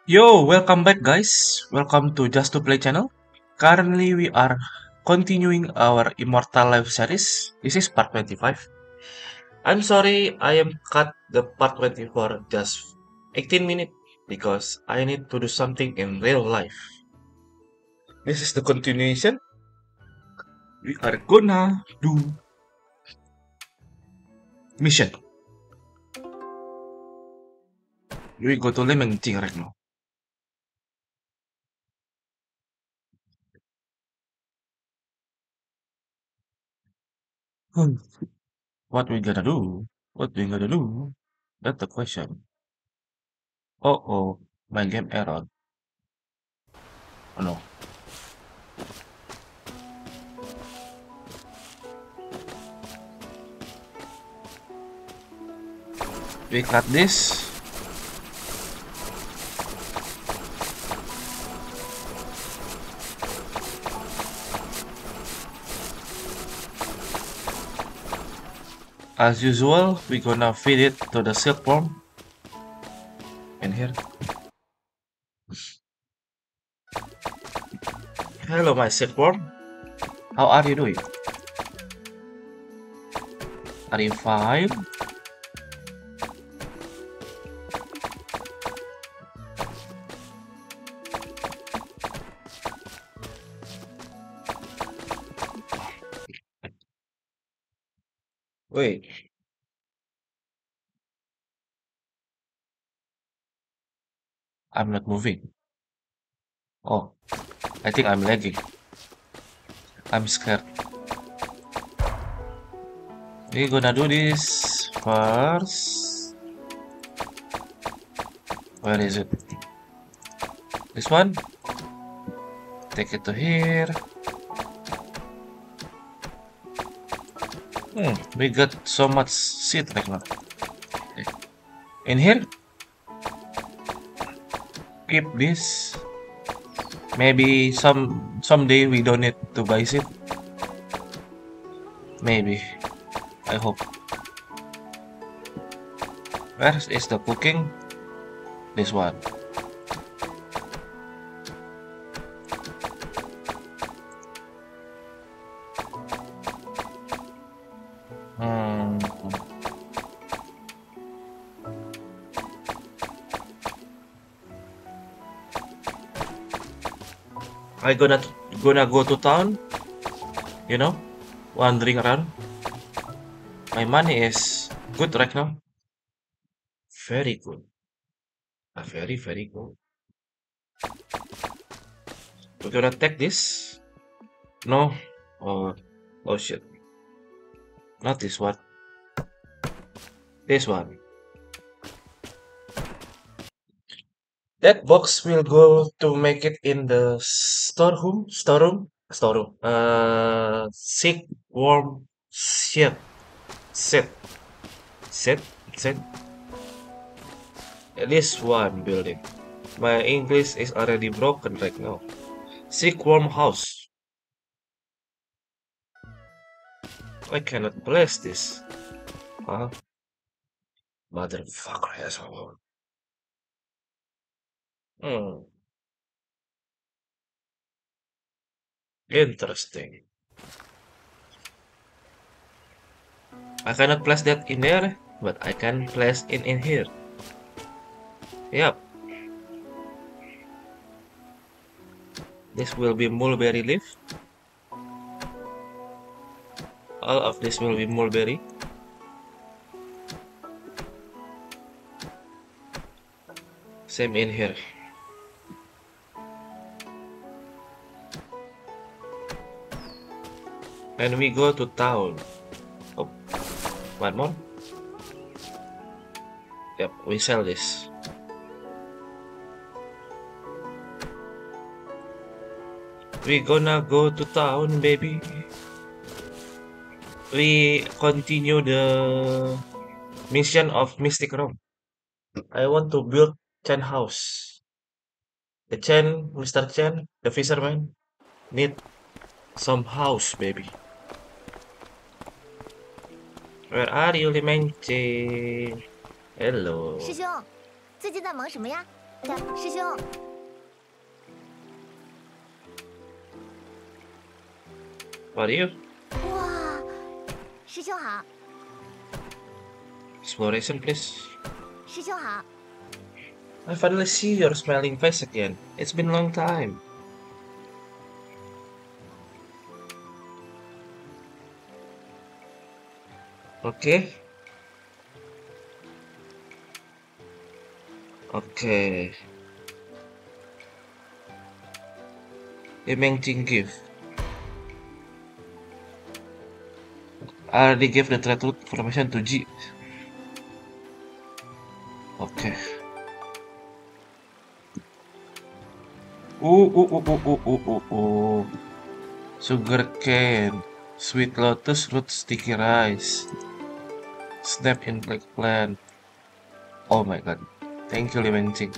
Yo, welcome back guys. Welcome to Just to Play channel. Currently we are continuing our Immortal Life series. This is part 25. I'm sorry I am cut the part 24 just 18 minutes because I need to do something in real life. This is the continuation. We are gonna do mission. We go to Lemengching right now. Hmm. What we gonna do? What we gonna do? That's the question. Oh, my game error. Oh no. We cut this. As usual, we gonna feed it to the silkworm in here. Hello, my silkworm. How are you doing? Are you fine? Wait, I'm not moving. Oh, I think I'm lagging. I'm scared. We gonna do this first. Where is it? This one? Take it to here. We got so much seed right now. In here? Keep this. Maybe someday we don't need to buy seed. Maybe. I hope. Where is the cooking? This one. Hmm. I gonna go to town, you know, wandering around. My money is good right now. Very good. Very good. We're gonna take this. No. Oh, oh shit. Not this one. This one. That box will go to make it in the storeroom. Sick warm shit. Set. Set. Set. At least one building. My English is already broken right now. Sick warm house. I cannot place this. Huh? Motherfucker asshole. Hmm. Interesting. I cannot place that in there, but I can place it in here. Yep. This will be mulberry leaf. All of this will be mulberry. Same in here. And we go to town. Oh, one more. Yep, we sell this. We gonna go to town, baby. We continue the mission of Mystic Realm. I want to build Chen house. The Chen, Mr. Chen, the fisherman, need some house, baby. Where are you, Limenche? Hello. 师兄，最近在忙什么呀？ 师兄， What are you? 哇，师兄好， Exploration, please. 师兄好， I finally see your smiling face again. It's been a long time. Okay. Okay. Amazing gift. I already gave the threat route information to G. Okay. Sugar cane, sweet lotus root, sticky rice, snap in black plant. Oh my god. Thank you, Liwenjing.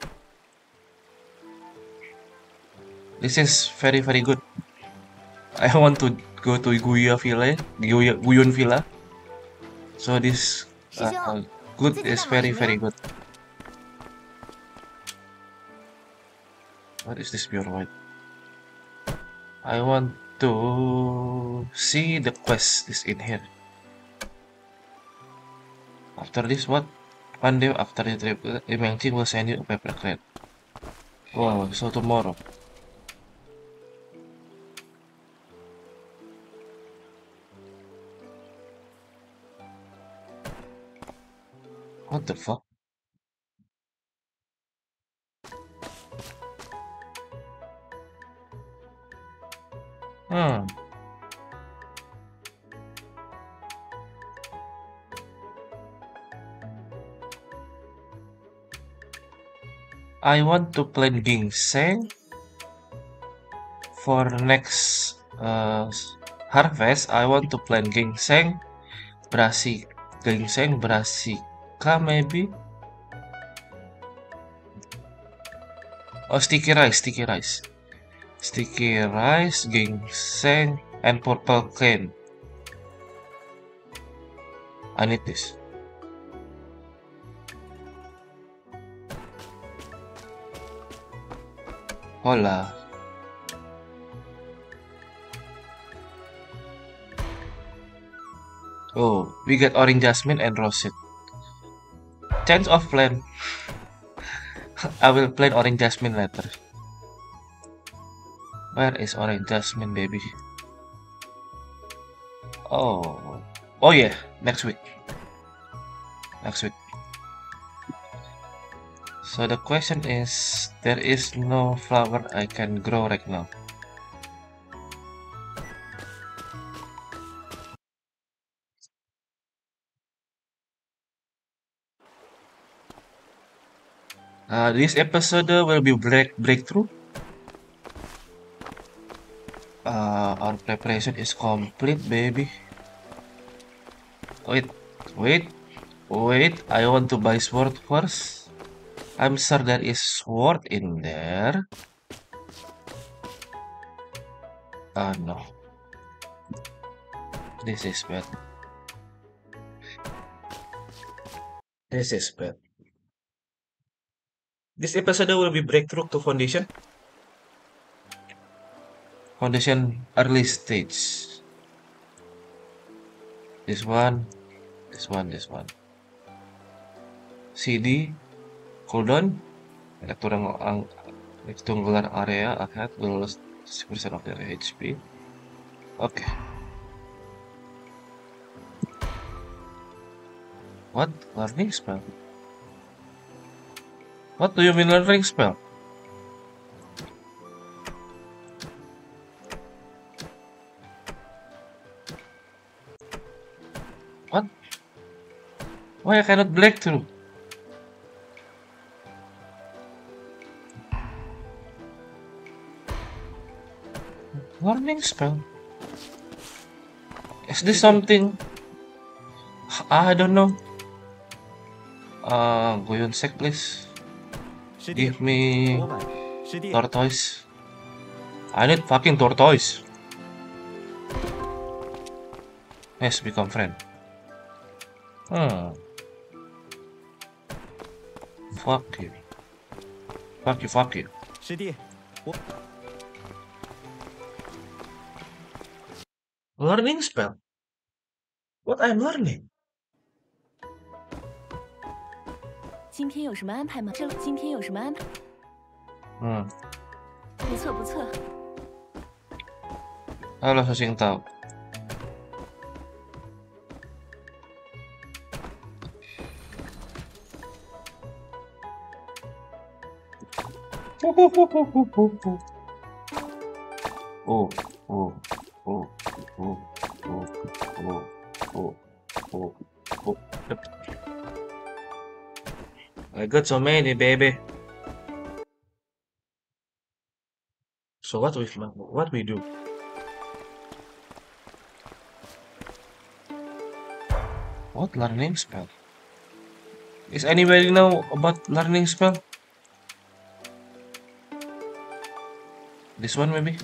This is very, very good. I want to go to Guyon Villa. So this 师兄， good 最近 is 在忙 very, 什么呀 very？ good. What is this pure white? I want to see the quest is in here. After this, what? One day after the trip, Liwenjing will send you a paper crate. Wow, so tomorrow. What the fuck? Hmm. I want to plant ginseng for next harvest. I want to plant ginseng brassica maybe. Oh, sticky rice, ginseng, and purple cane. I need this. Hola. Oh, we get orange jasmine and rosette. Change of plan. I will plant orange jasmine later. Where is orange jasmine, baby? Oh, oh yeah, next week. So the question is, there is no flower I can grow right now. This episode will be breakthrough. Our preparation is complete, baby. Wait, wait, wait. I want to buy sword first. I'm sure there is sword in there. No. This is bad. This is bad. This episode will be breakthrough to foundation. Foundation early stage. This one. CD. Cooldown. Rectangular area ahead will lose 6% of their HP. Okay. What? Learning spell? What do you mean learning spell? What? Why I cannot break through? Learning spell? Is this something? I don't know. Goyon sec, please. 师弟， Give me 昨晚，师弟， tortoise. I need fucking tortoise. Yes, become friend. Fuck you. Fuck you, fuck you. 师弟，我 Learning spell. What I'm learning? 今天有什么安排吗？今天有什么安排？ Hmm. 不错不错。 Halo Sosing tahu. Oh, oh, oh, oh, oh, oh, oh, oh, oh. I got so many, baby. So what we do? What learning spell? Is anybody know about learning spell? This one maybe?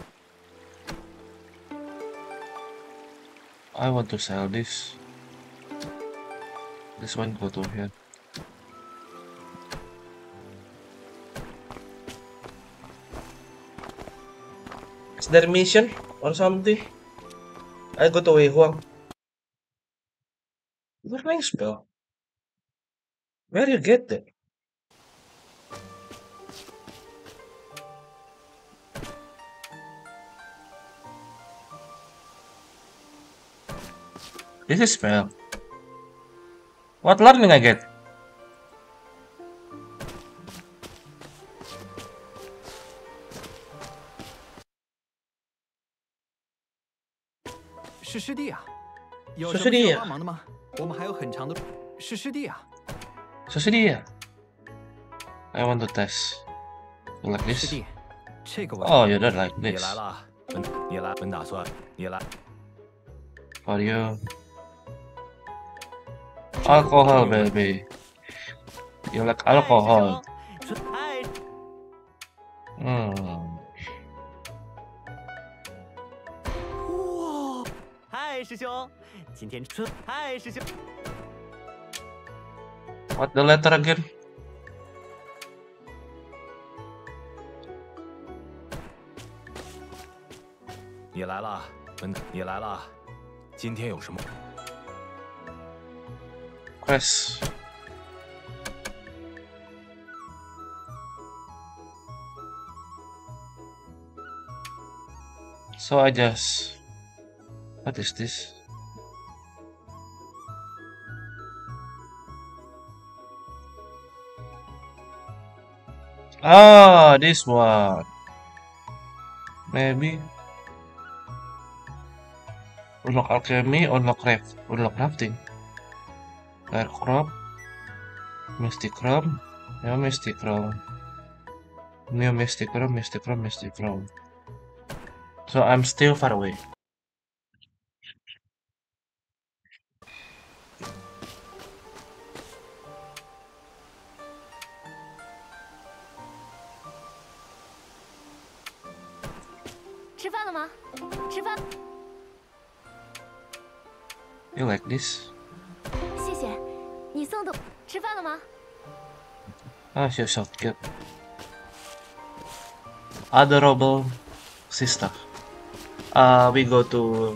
I want to sell this. This one go to here. Is there mission or something? I go to Wei Huang. Learning spell. Where you get that? This is spell. What learning I get? "是师弟啊，有是师弟什么需要帮忙的吗？我们还有很长的路。是师弟啊， So sedih. I want to test. You like 师 this? 弟，这个我 Oh, you don't like 你 this. 来了，你来，本打算你来。 For you. Alcohol, baby. You like alcohol. 嗨， Hmm. 哇，嗨，师兄，今天嗨，师兄， What the letter again? 你来了，你来了，今天有什么？ Quest. So I just. What is this? Ah, this one. Maybe. Unlock alchemy, unlock crafting. Air crop, mystic chrome, new mystic chrome, new mystic chrome, mystic chrome, mystic chrome. So I'm still far away. You like this? 谢谢，你送的。吃饭了吗？ Ah, she's so cute. Adorable sister. We go to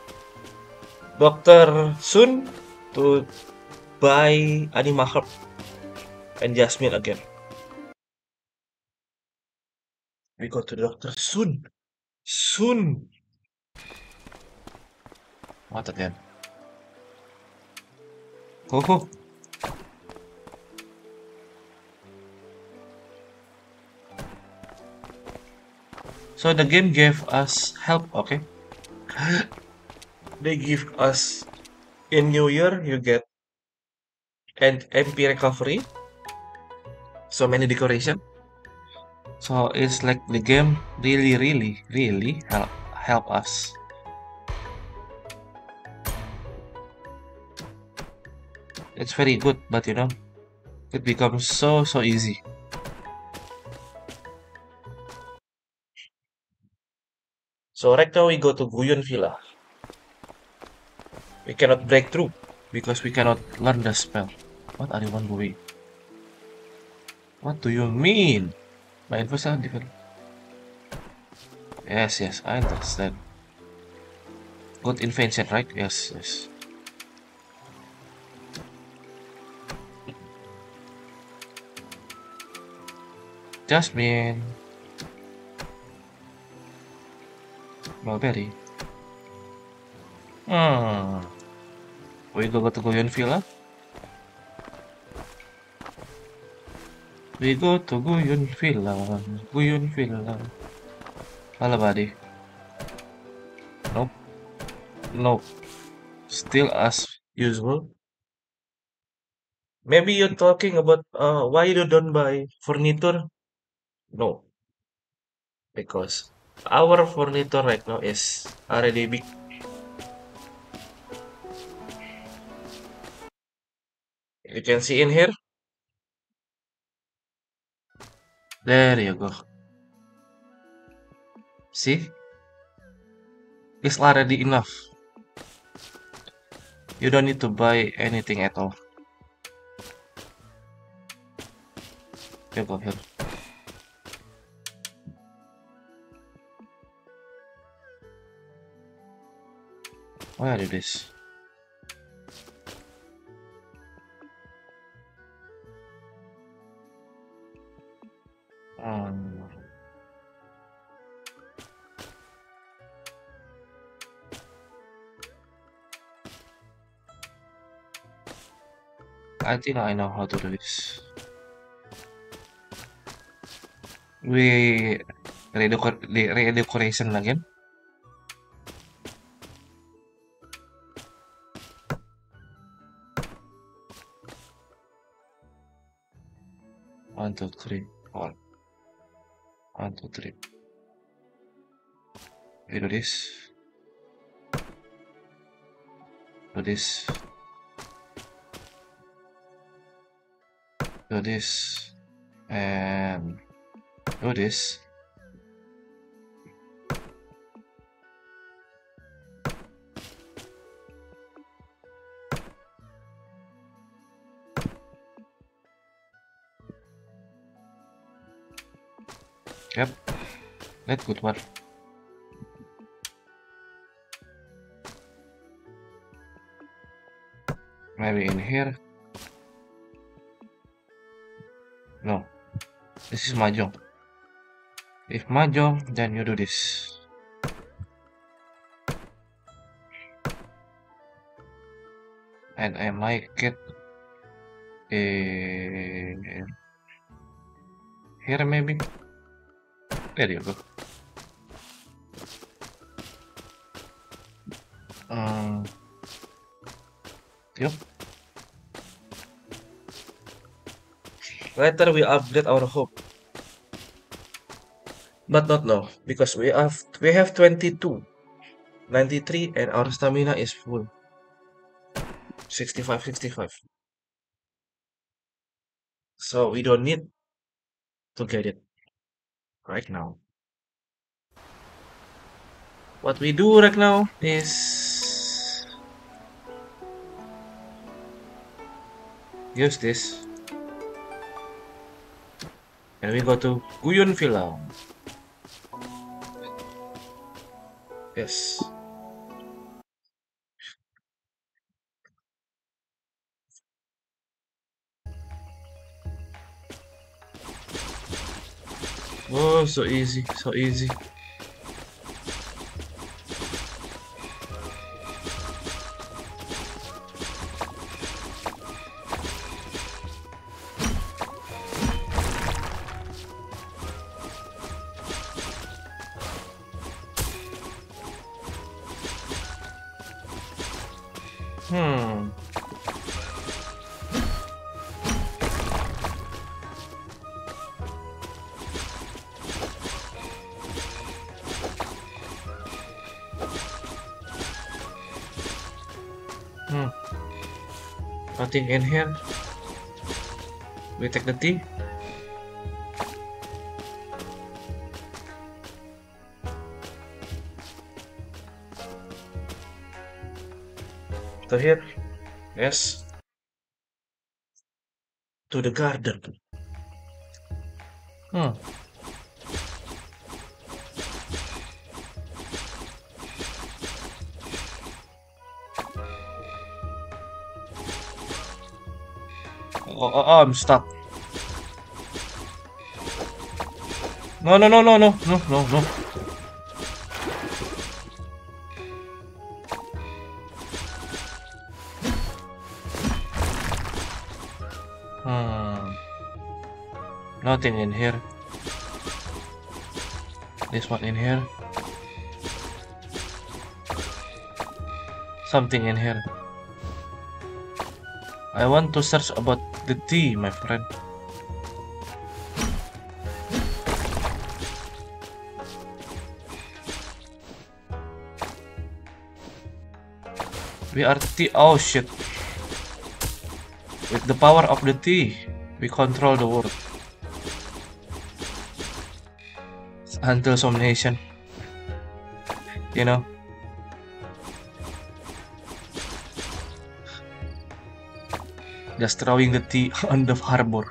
Dr. Sun to buy Anima Herb and Jasmine again. We go to Dr. Sun. Sun. What again? Oh. So the game gave us help, okay? They give us in New Year you get an MP recovery, so many decoration. So it's like the game really help us. It's very good, but you know, it becomes so easy. So right now we go to Guyon Villa. We cannot break through because we cannot learn the spell. What are you doing? What do you mean? My info are different. Yes, yes, I understand. Good invention, right? Yes, yes. Jasmine. Mulberry. Hmm. We go to Guyon Villa. We go to Guyon Villa. Guyon Villa. Hello, buddy. Nope. Nope. Still as usual. Maybe you're talking about why you don't buy furniture. No, because our furniture right now is already big. You can see in here. There you go. See, it's already enough. You don't need to buy anything at all. You go here. Why I do this? Um, I think I know how to do this. We redecoration again. One, two, three, four. One, two, three. We do this. Do this. Do this. And do this. Yep. That's good one. Maybe in here. No. This is mahjong. If mahjong, then you do this. And I might get a here maybe. There you go. Yep. Later we upgrade our hope. But not now, because we have 22, 93, and our stamina is full. 65, 65. So we don't need to get it right now. What we do right now is use this. And we go to Guyon Villa. Yes. Oh, so easy, so easy. Hmm. Hmm. Nothing in here. We take the tea. To here. Yes. To the garden. Hmm. Oh, I'm stuck. No. Hmm. Nothing in here. This one in here. Something in here. I want to search about the tea, my friend. We are tea. Oh shit. With the power of the tea, we control the world. Until some nation. You know. Just throwing the tea on the harbor.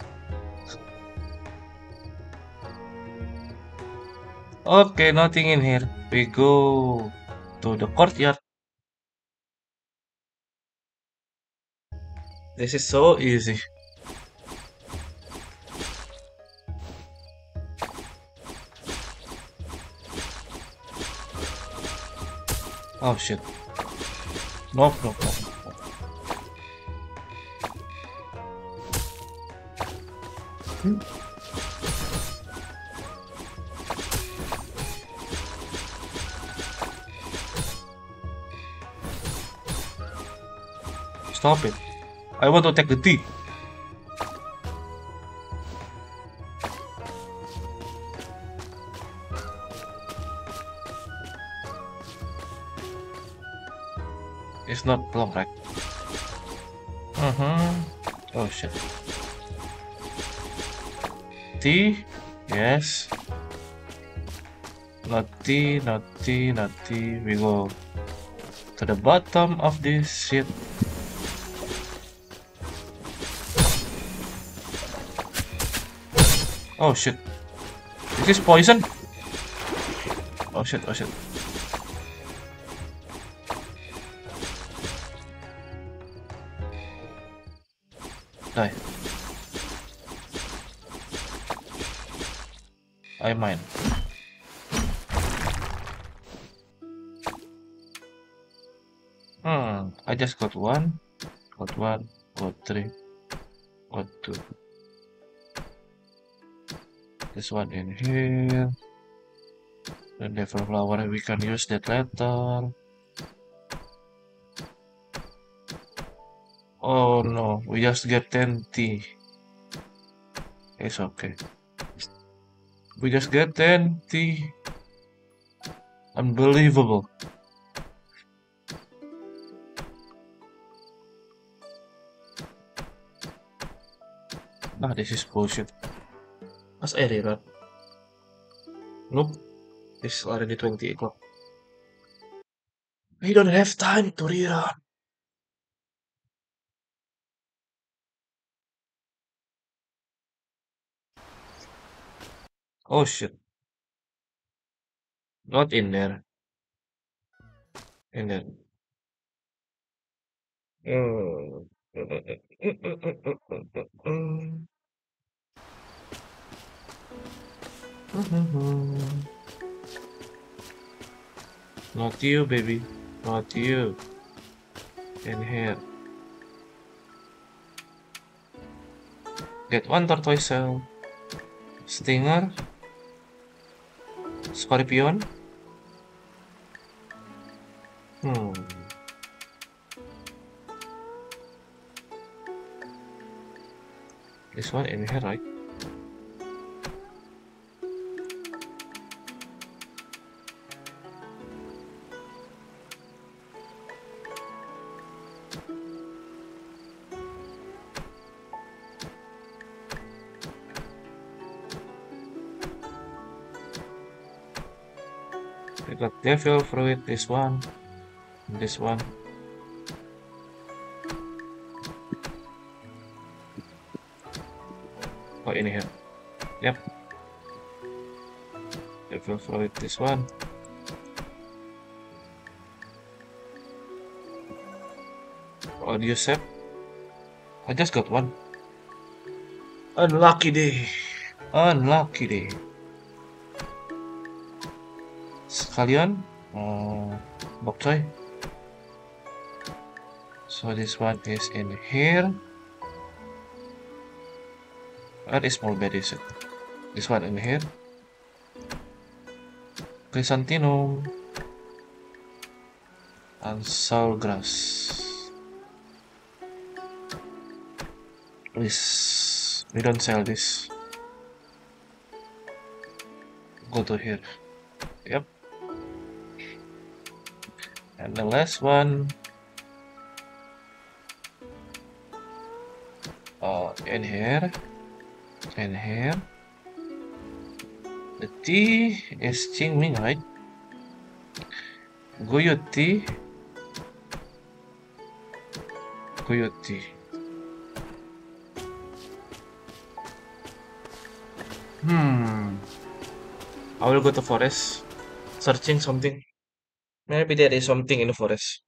Okay, nothing in here. We go to the courtyard. This is so easy. Oh shit. Nope. Stop it. I want to take the tea. It's not long, right? Oh shit. Tea? Yes. Not tea. We go to the bottom of this shit. Oh shit. Is this poison? Oh shit. Die. I mine. I just got one, got 3, got 2. This one in here. The devil flower, we can use that later. Oh no, we just get 10 tea. It's okay. We just get 10 tea. Unbelievable. Ah, this is bullshit. Mas I rerun? Nope. It's already 20 o'clock. We don't have time to rerun. Oh shit. Not in there. In there. Not you, baby. Not you. In here. Get one tortoise shell. Stinger. Scorpion. This one in here, right? I got devil fruit, this one, and this one. Oh, in here. Yep. Devil fruit, this one. Audio set. I just got one. Unlucky day. Unlucky day. Sekalian. Bok choy. So this one is in here. Where is small bed is it? This one in here. Chrysanthemum. And saltgrass. Please, we don't sell this. Go to here. Yep. And the last one. In here. In here. The tea is Qingming, right? Guyot tea. Guyot tea. I will go to forest, searching something. Maybe there is something in the forest.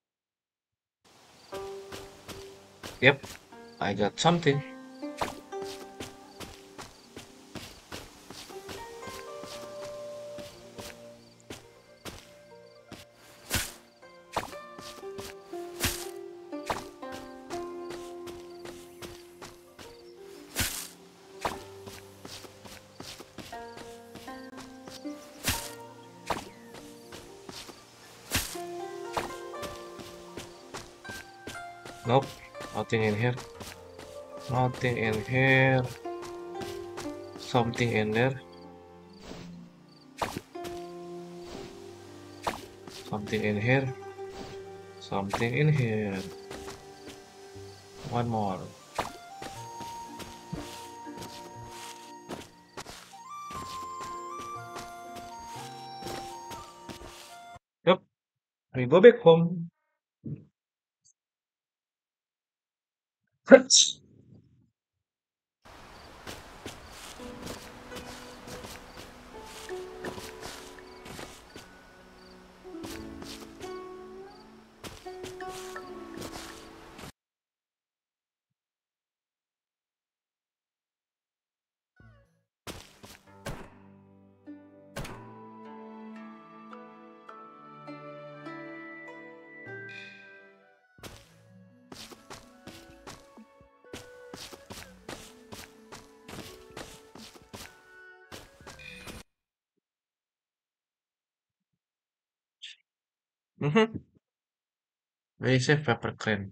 Yep, I got something. Nope, nothing in here. Nothing in here. Something in there. Something in here. Something in here. One more. Yep, we go back home. Very safe pepper crane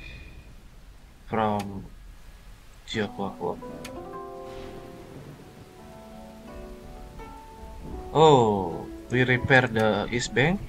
from Jiahuahua. Oh, we repair the east bank.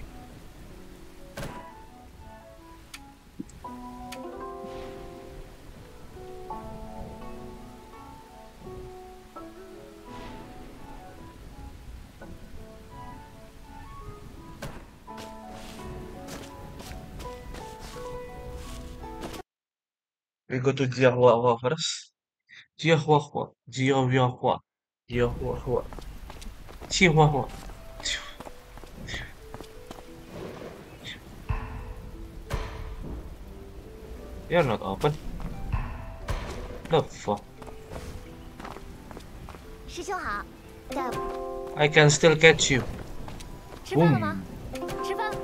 We go to Jiahuahua first. Jiahuahua, Jiahuahua, Jiahuahua, Jiahuahua. You're not open. The fuck? 师兄好，大夫 I can still catch you. 吃饭了吗？吃饭。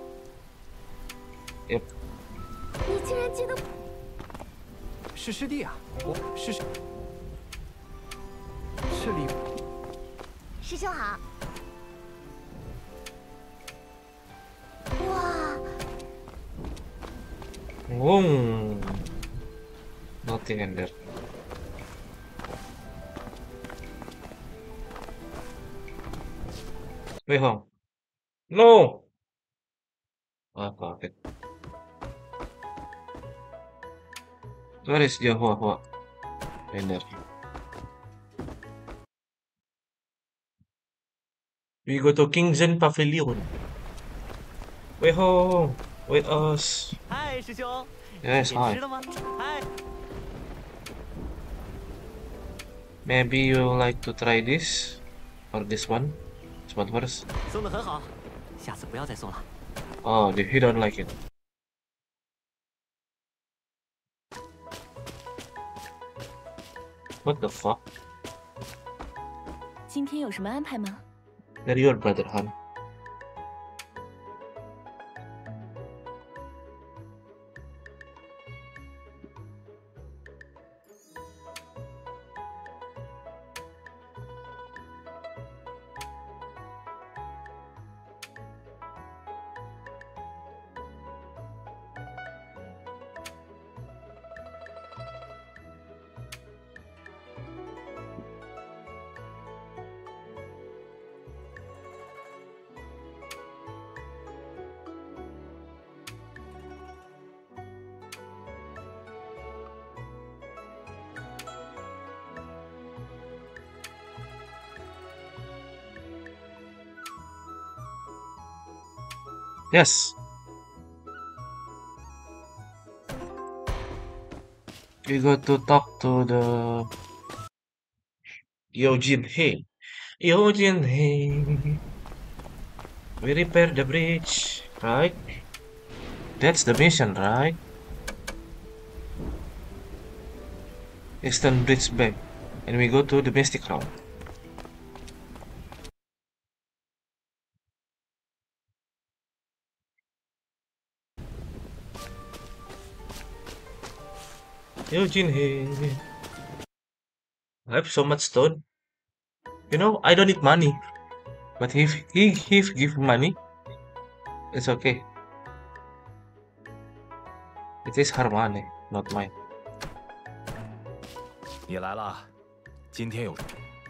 Yep. 你竟然记得？ 是师弟啊，我是师弟。 师兄好。哇， Oh, nothing in there. Wait, home. No. Oh, fuck it. Where is Jiahuahua? In there. We go to King Zen Pavilion. Wait, home. Wait us. 嗨，师兄， Yes, 点 hi. 吃了吗？嗨， Maybe you like to try this or this one. This one first. 送的很好，下次不要再送了。 Oh, he don't like it. What the fuck? 今天有什么安排吗？ They're your brother, Han. Yes. We got to talk to the Eugene Hay. Eugene Hay. We repair the bridge, right? That's the mission, right? Eastern Bridge back. And we go to the Mystic Route. Eugene Hay. I have so much stone. You know, I don't need money. But if he give money, it's okay. It is her money, not mine. 你来了，今天有。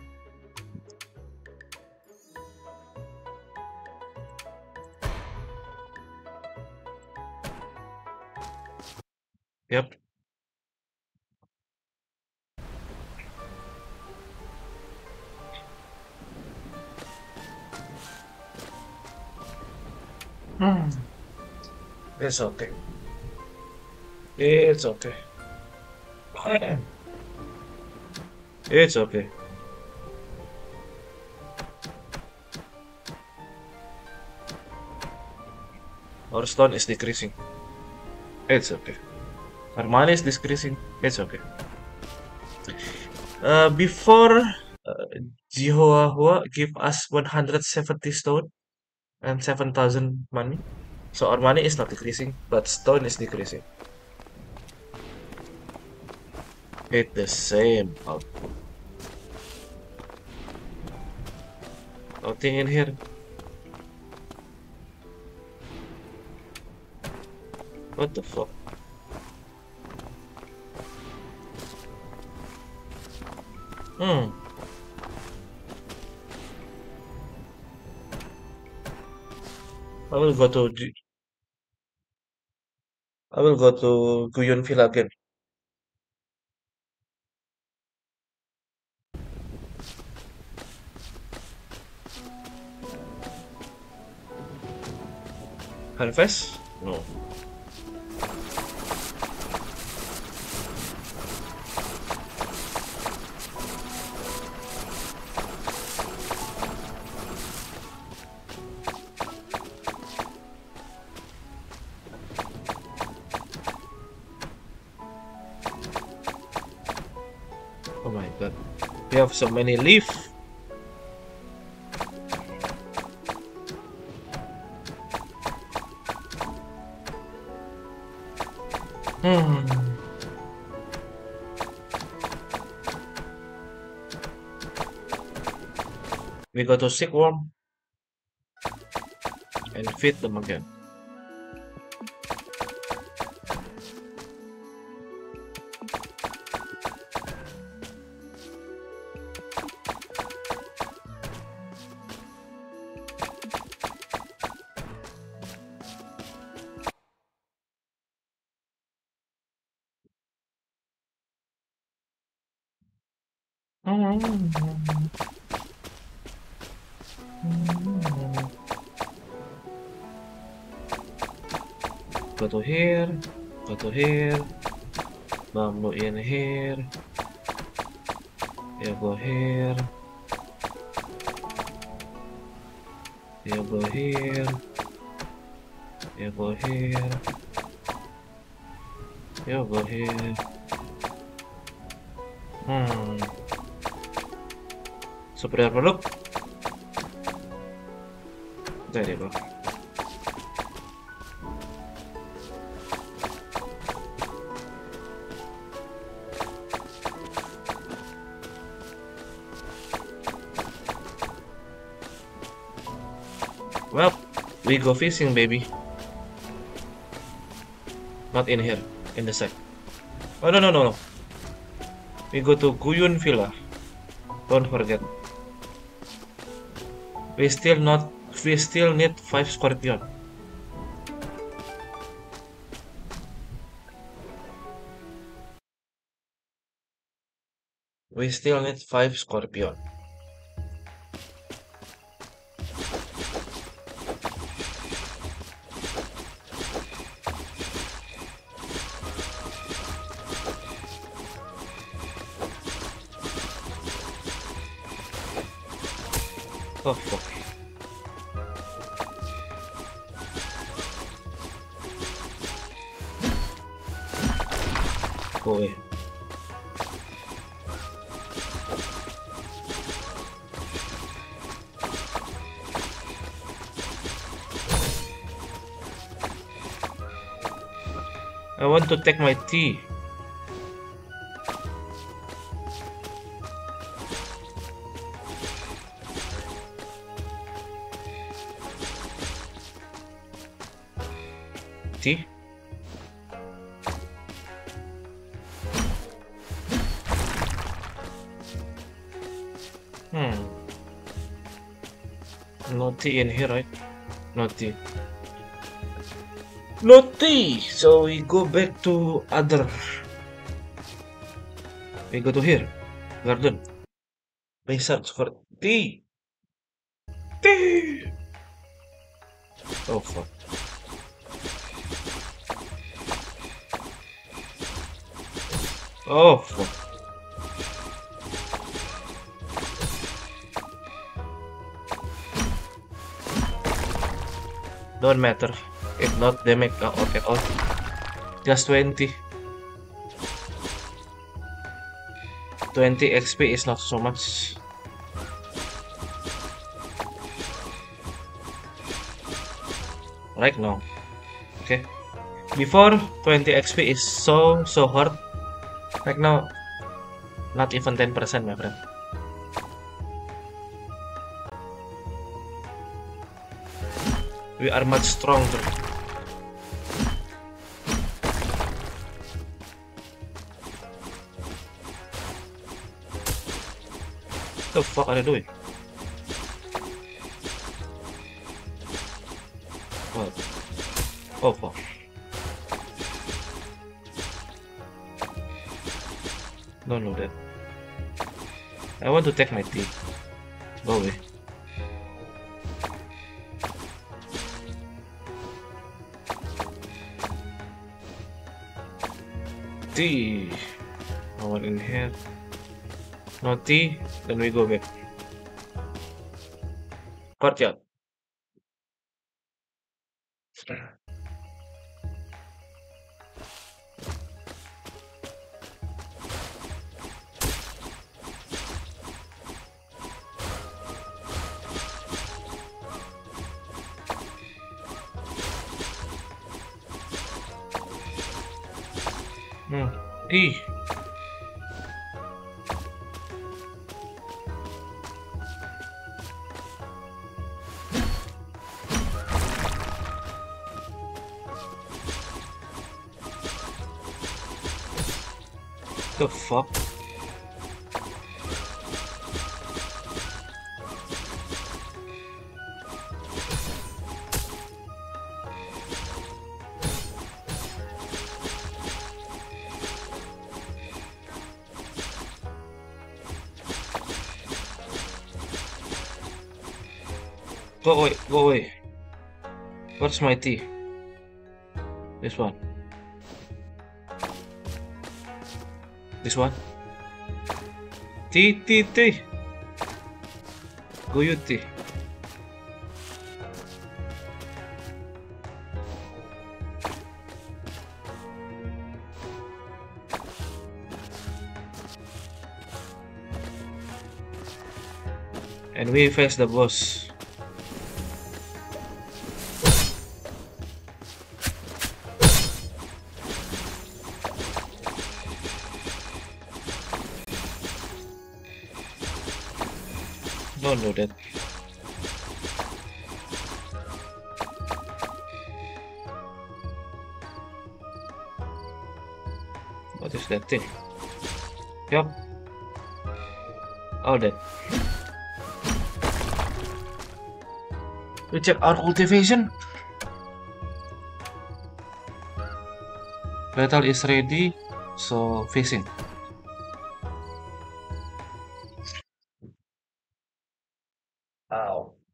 Yep. It's okay. It's okay. It's okay. Our stone is decreasing. It's okay. Our money is decreasing. It's okay. Before Jihoahua give us 170 stone and 7,000 money. So our money is not decreasing, but stone is decreasing. It's the same output. Nothing in here. What the fuck? I will go to I will go to Guyon Villa again. Harvest? No. Oh my god. We have so many leaf. We go to Sickworm and feed them again. Go to here, go to here, bamboo in here, you go here, you go here, you go here, you go here, Hmm. Superior produk. There you go. Well, we go fishing, baby. Not in here, in the side. Oh no no no no. We go to Guyun Villa. Don't forget. We still need 5 scorpion. We still need 5 scorpion. Oh fuck. Go away. I want to take my tea. Tea? No tea in here, right? No tea. No tea! So we go back to other. We go to here. Garden. We search for tea. Tea! Oh fuck. Oh fuck. Don't matter. If not damage at all. Just 20. 20 XP is not so much. Right now. Okay. Before 20 XP is so hard. Right now, not even 10%, my friend. We are much stronger. What the fuck are they doing? What? Oh fuck. Don't know that. I want to take my tea. Go away. Tea. No one in here. No tea. Then we go back. Courtyard. Tea. The fuck? Go away, go away. What's my tea? This one. This one. Tea. Go you tea. we face the boss. Don't do that. What is that thing? Yup. All that. We check our cultivation. Battle is ready, so facing. Ow.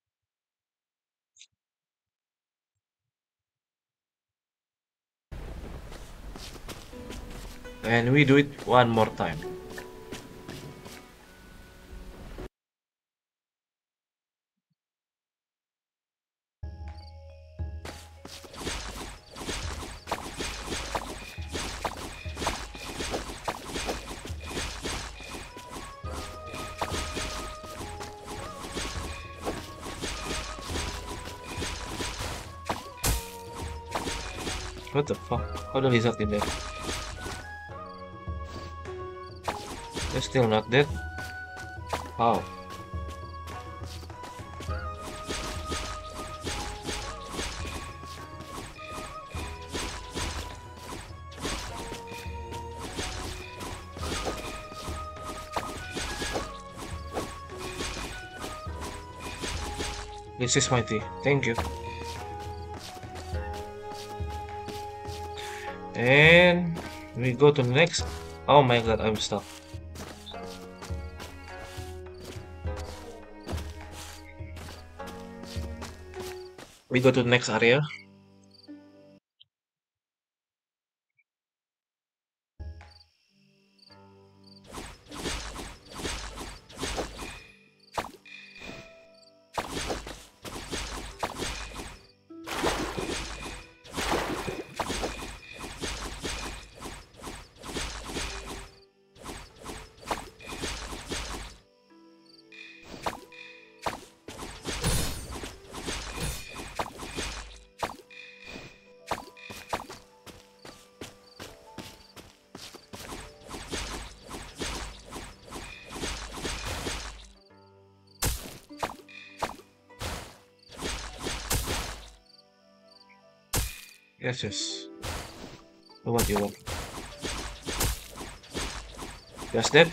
And we do it one more time. What the fuck? How the lizard in there? They're still not dead? How? This is my tea. Thank you. And we go to the next. Oh my god, I'm stuck. We go to the next area. Yes, yes. Do what you want. Just that.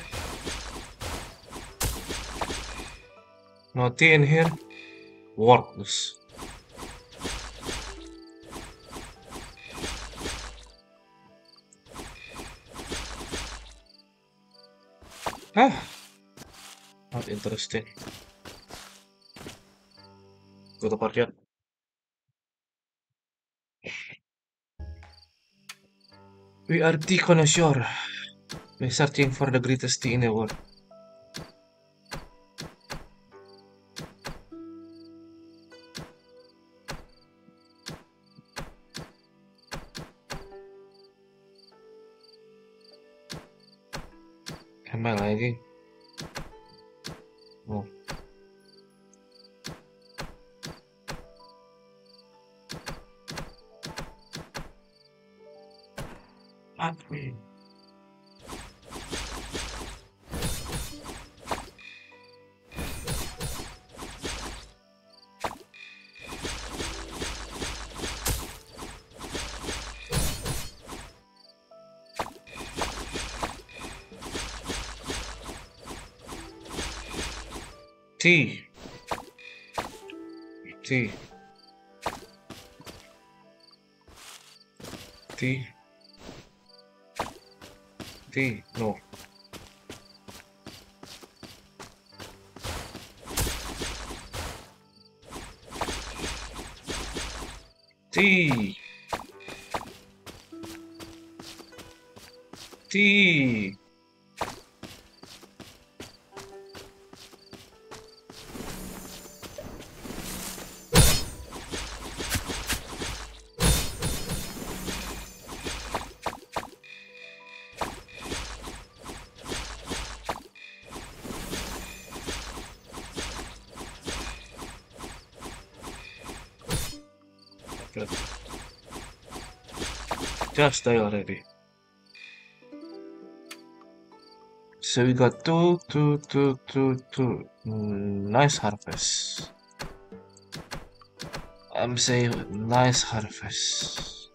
No tea in here. Worthless. Ah. Not interesting. Go to park yet? We are tea connoisseur. We're searching for the greatest tea in the world. Am I lagging? Oh. Tea. Tea. Tea. Tea. No. Tea. Tea. Good. Just die already. So we got two. Nice harvest. I'm saying nice harvest.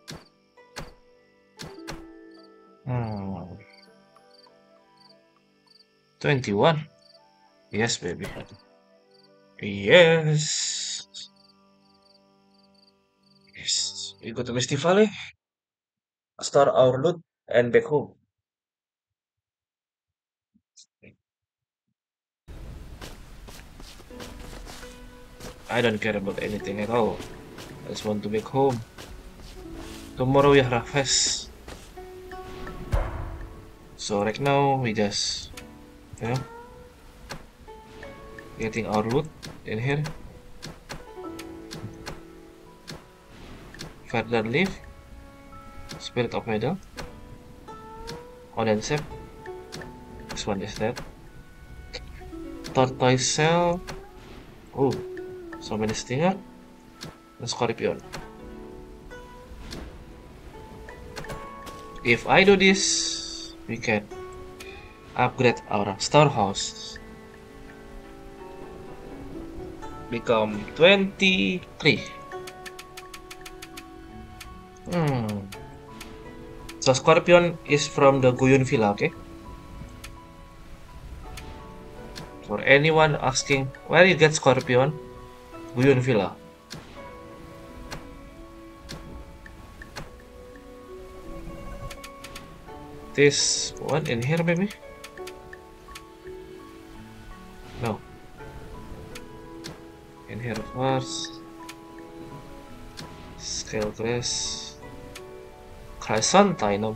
21. Yes, baby. Yes. Yes. We go to Misty Valley, start our loot, and back home. I don't care about anything at all. I just want to back home. Tomorrow we harvest. So right now we just, you know, getting our loot in here. Further leaf, Spirit of Metal, Oden Sep. This one is that. Tortoise Shell. Oh, so many stinger. And Scorpion. If I do this, we can upgrade our storehouse. Become 23. So Scorpion is from the Guyun Villa, okay? For anyone asking where you get Scorpion, Guyun Villa. This one in here, maybe? No. In here first. Scale glass. Chrysanthemum.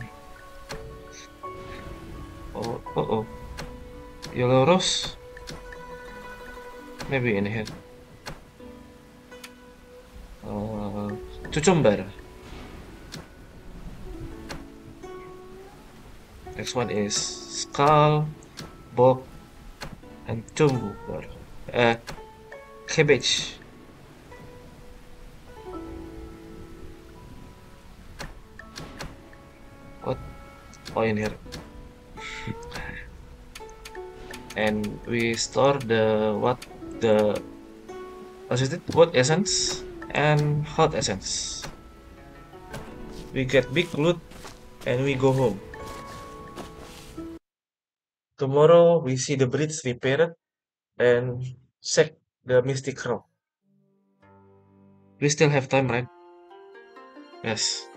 Oh. Yellow rose. Maybe in here. Cucumber. Next one is skull, bok, and tumbuker. Cabbage. What? Oh, in here. And we store what is it? Wood essence and hot essence. We get big loot and we go home. Tomorrow we see the bridge repaired and check the Mystic Rock. We still have time, right? Yes.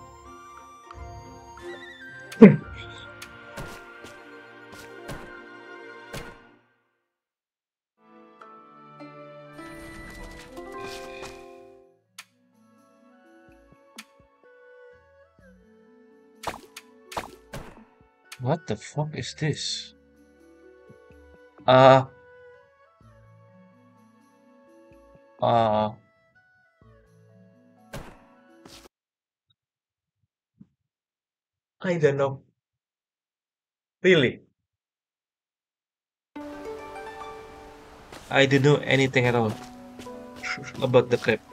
What the fuck is this? I don't know. Really? I don't know anything at all about the crab.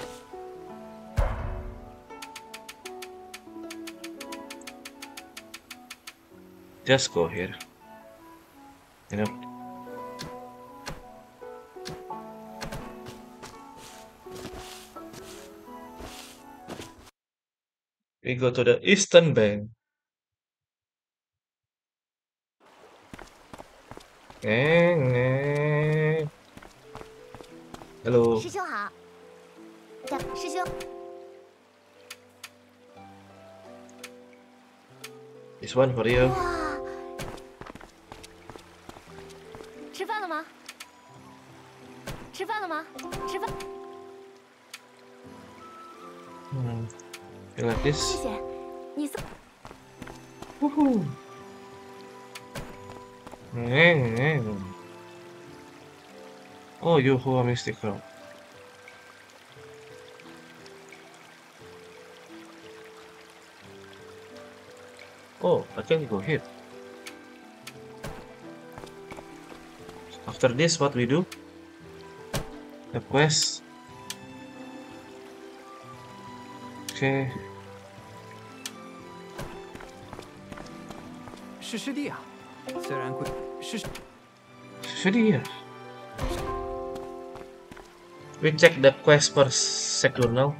Just go here. You know. We go to the Eastern Bank. Hello. 师兄好。师兄， This one for you. 哇，吃饭了吗？吃饭了吗？吃饭。 You like 谢 this? 谢，你送。 Woohoo! Oh, you who are Mystic Crow. Oh, I can go here. After this, what we do? The quest. Oke. 是师弟啊，虽然贵是 Sedih ya. We check the quest for Securnal.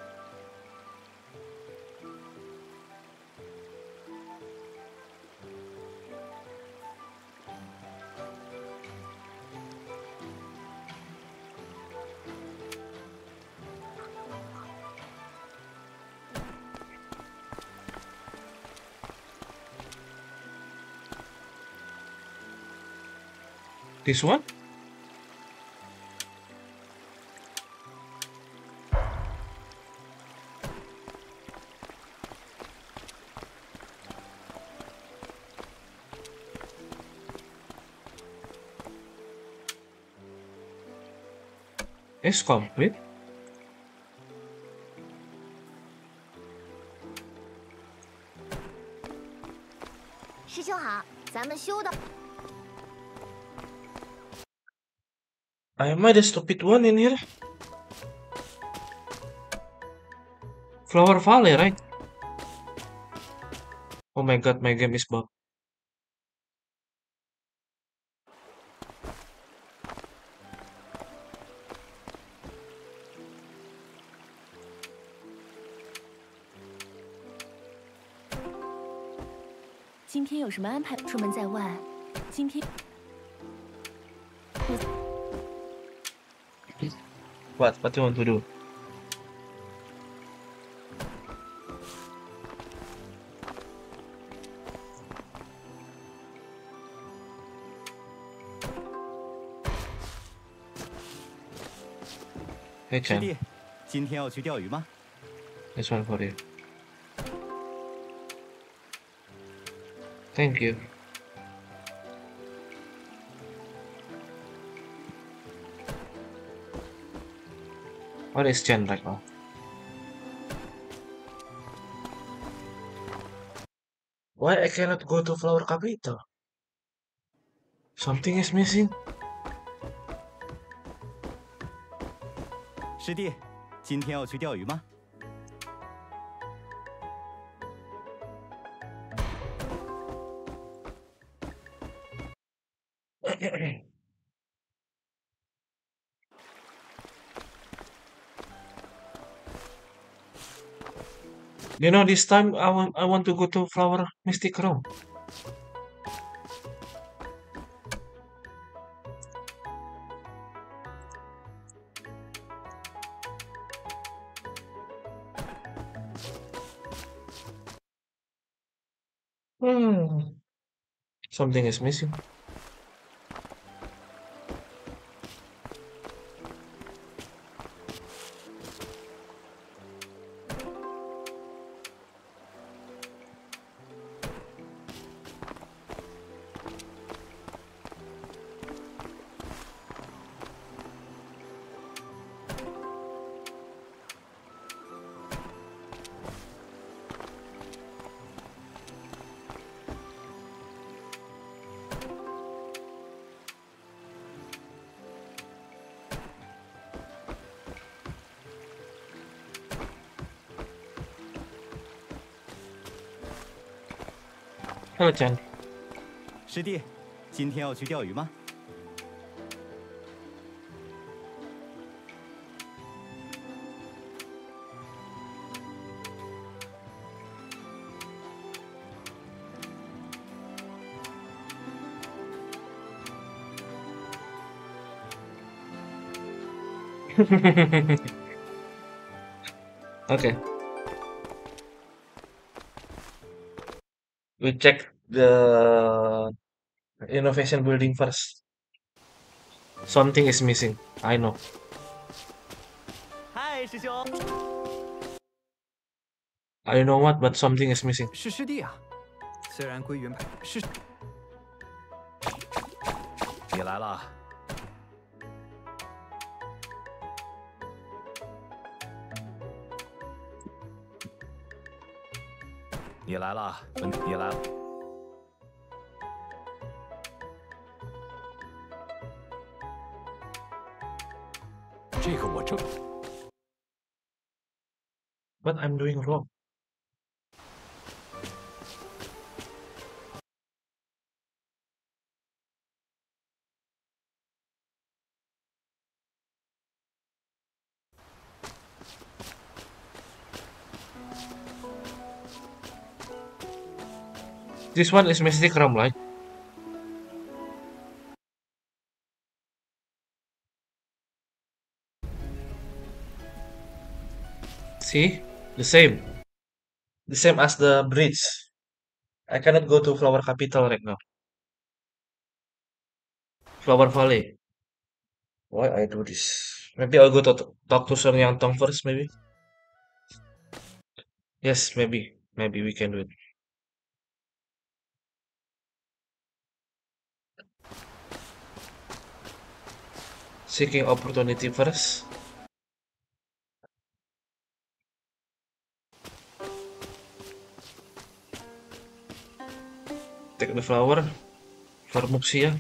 This one? It's complete. 师兄好，咱们修的 Am I the stupid one in here? Flower Valley, right? Oh my god, my game is bugged. “今天有什么安排？出门在外，今天 What? What you want to do? Hey 师 Chan, 弟，今天要去钓鱼吗？ this one for you. Thank you. What is Chen right now? Why I cannot go to Flower Capital? Something is missing. 师弟，今天要去钓鱼吗？ You know, this time I want to go to Flower Mystic Room. Hmm. Something is missing. Hello, Chan. 师弟，今天要去钓鱼吗？ Okay. We check the innovation building first. Something is missing. I know. 嗨，师兄。 I don't know what, but something is missing. 是师弟啊，虽然归原派是你来了，你来了，你来了。这个我正 What I'm doing wrong? This one is Mystic Realm, right? See? The same. The same as the bridge. I cannot go to Flower Capital right now. Flower Valley. Why I do this? Maybe I'll go to talk to Song Yang Tong first, maybe. Yes, maybe. Maybe we can do it. Seeking opportunity first. Take the flower for Muxia.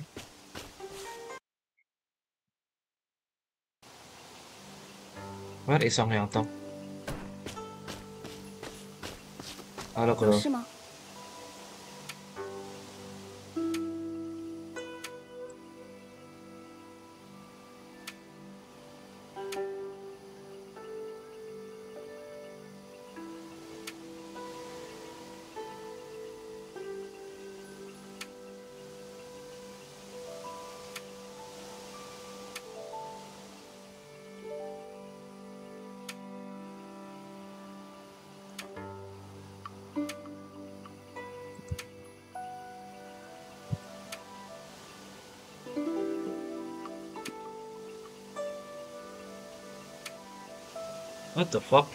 Where is Song Yang Tong? Halo, 有 girl. 事吗？ What the fuck?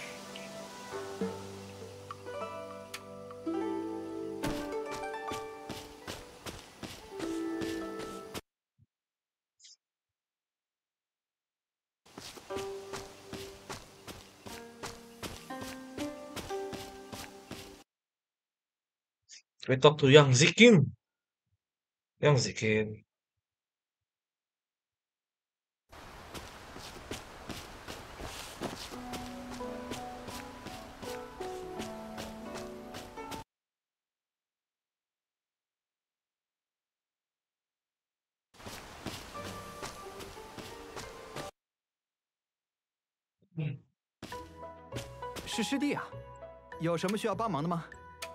We talk to Yang Zikin. Yang Zikin. Hmm. 是师弟啊，有什么需要帮忙的吗？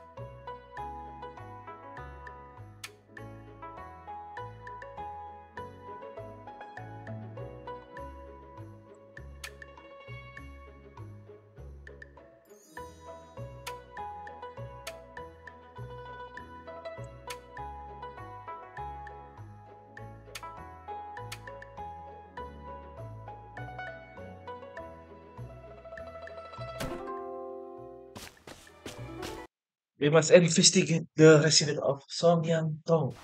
We must investigate the residence of Song Yang Tong.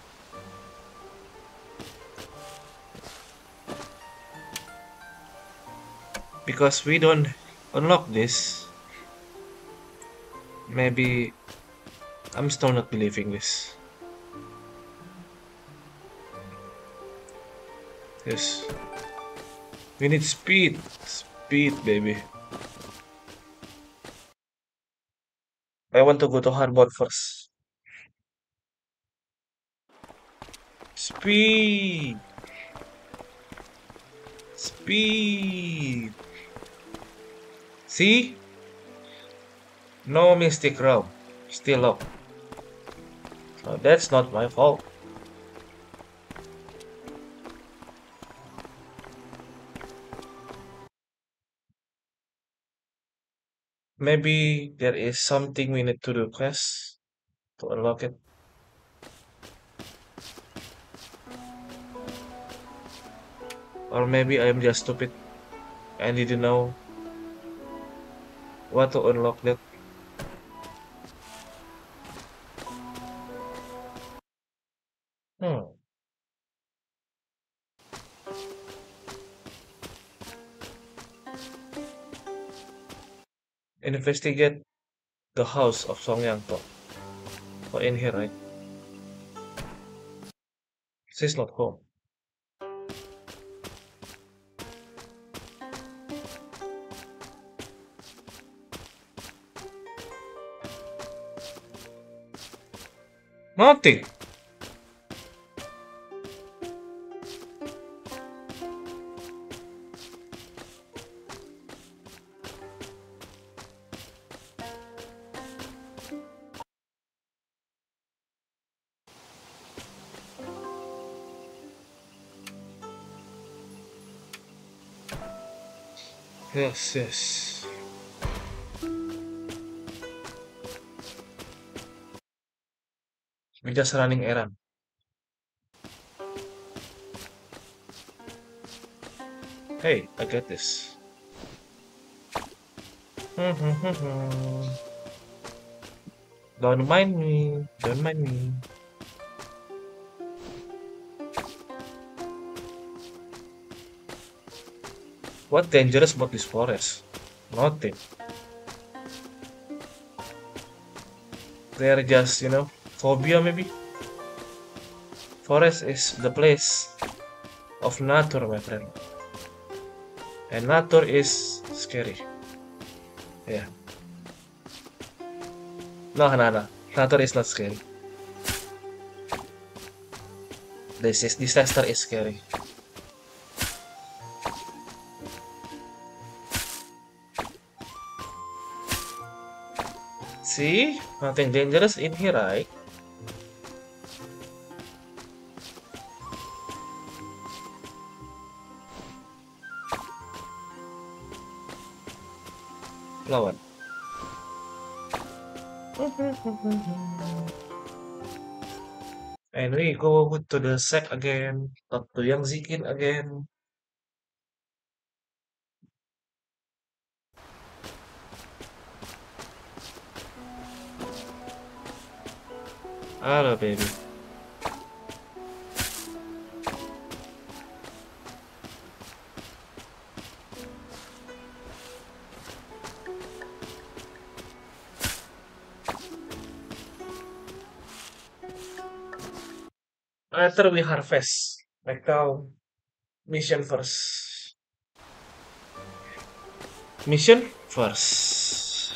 Because we don't unlock this. Maybe I'm still not believing this. Yes. We need speed. Speed, baby. I want to go to harbor first. Speed. Speed. See? No Mystic Realm. Still up. So that's not my fault. Maybe there is something we need to request to unlock it. Or maybe I am just stupid and didn't know what to unlock that. Hmm. Investigate the house of Song Yang To. Oh, in here, right? She's not home. Nothing. Yes, yes. We just running errand. Hey, I got this. Don't mind me. Don't mind me. What dangerous about this forest? Nothing. They're just, phobia maybe. Forest is the place of nature, my friend. And nature is scary. Yeah. No, no, no. Nature is not scary. This disaster is scary. See? Nothing dangerous in here, right? Lawan. And we go to the sack again. Talk to Yang Zikin again. Hello, baby. After we harvest, like now, mission first. Mission first.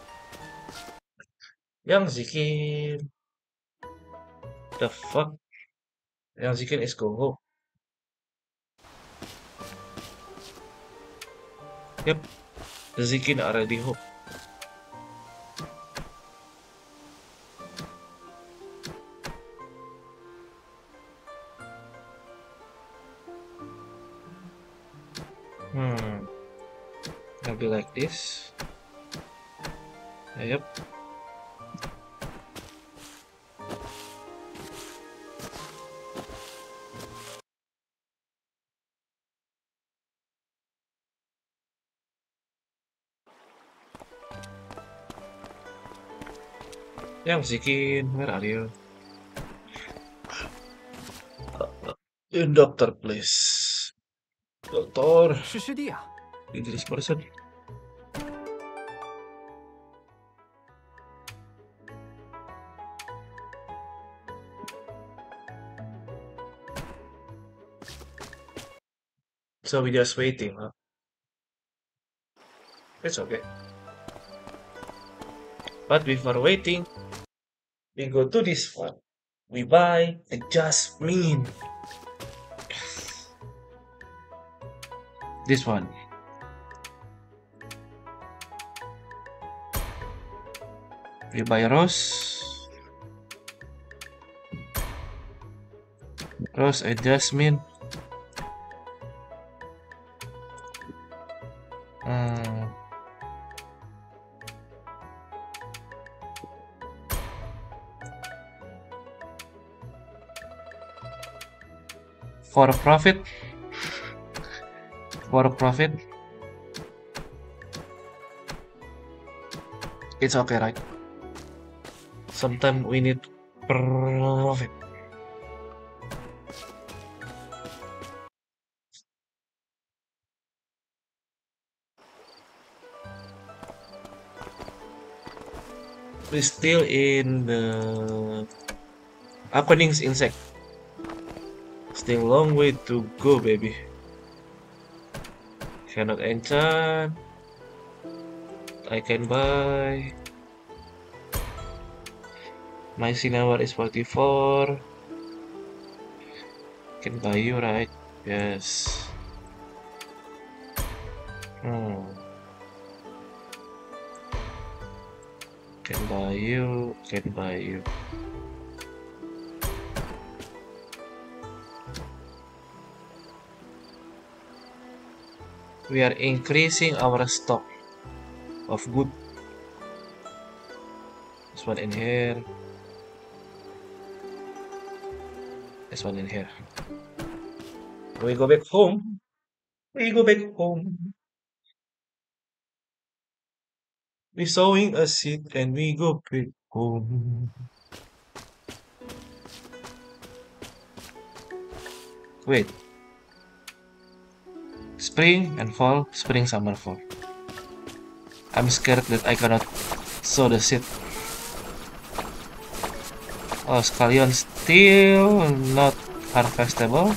Yang Zikin. The fuck? Yang Zikin is go home. Yep, the Zikin already home. I'll be like this. Yep. Yang Zikin, where are you? In doctor, please. Doctor, 是师弟啊！ need this person. So we just waiting, huh? It's okay. But before waiting, we go to this one. We buy the jasmine. This one. We buy rose. Rose and jasmine. For profit. For profit. It's okay, right? Sometimes we need profit. We're still in the happenings insect. Still long way to go, baby. Cannot enchant. I can buy. My cinema is 44. Can buy you, right? Yes. Can buy you. Can buy you. We are increasing our stock of good. This one in here. This one in here. We go back home. We go back home. We sewing a seat and we go back home. Wait. Spring and fall, spring, summer, fall. I'm scared that I cannot sow the seed. Oh, scallion still not harvestable.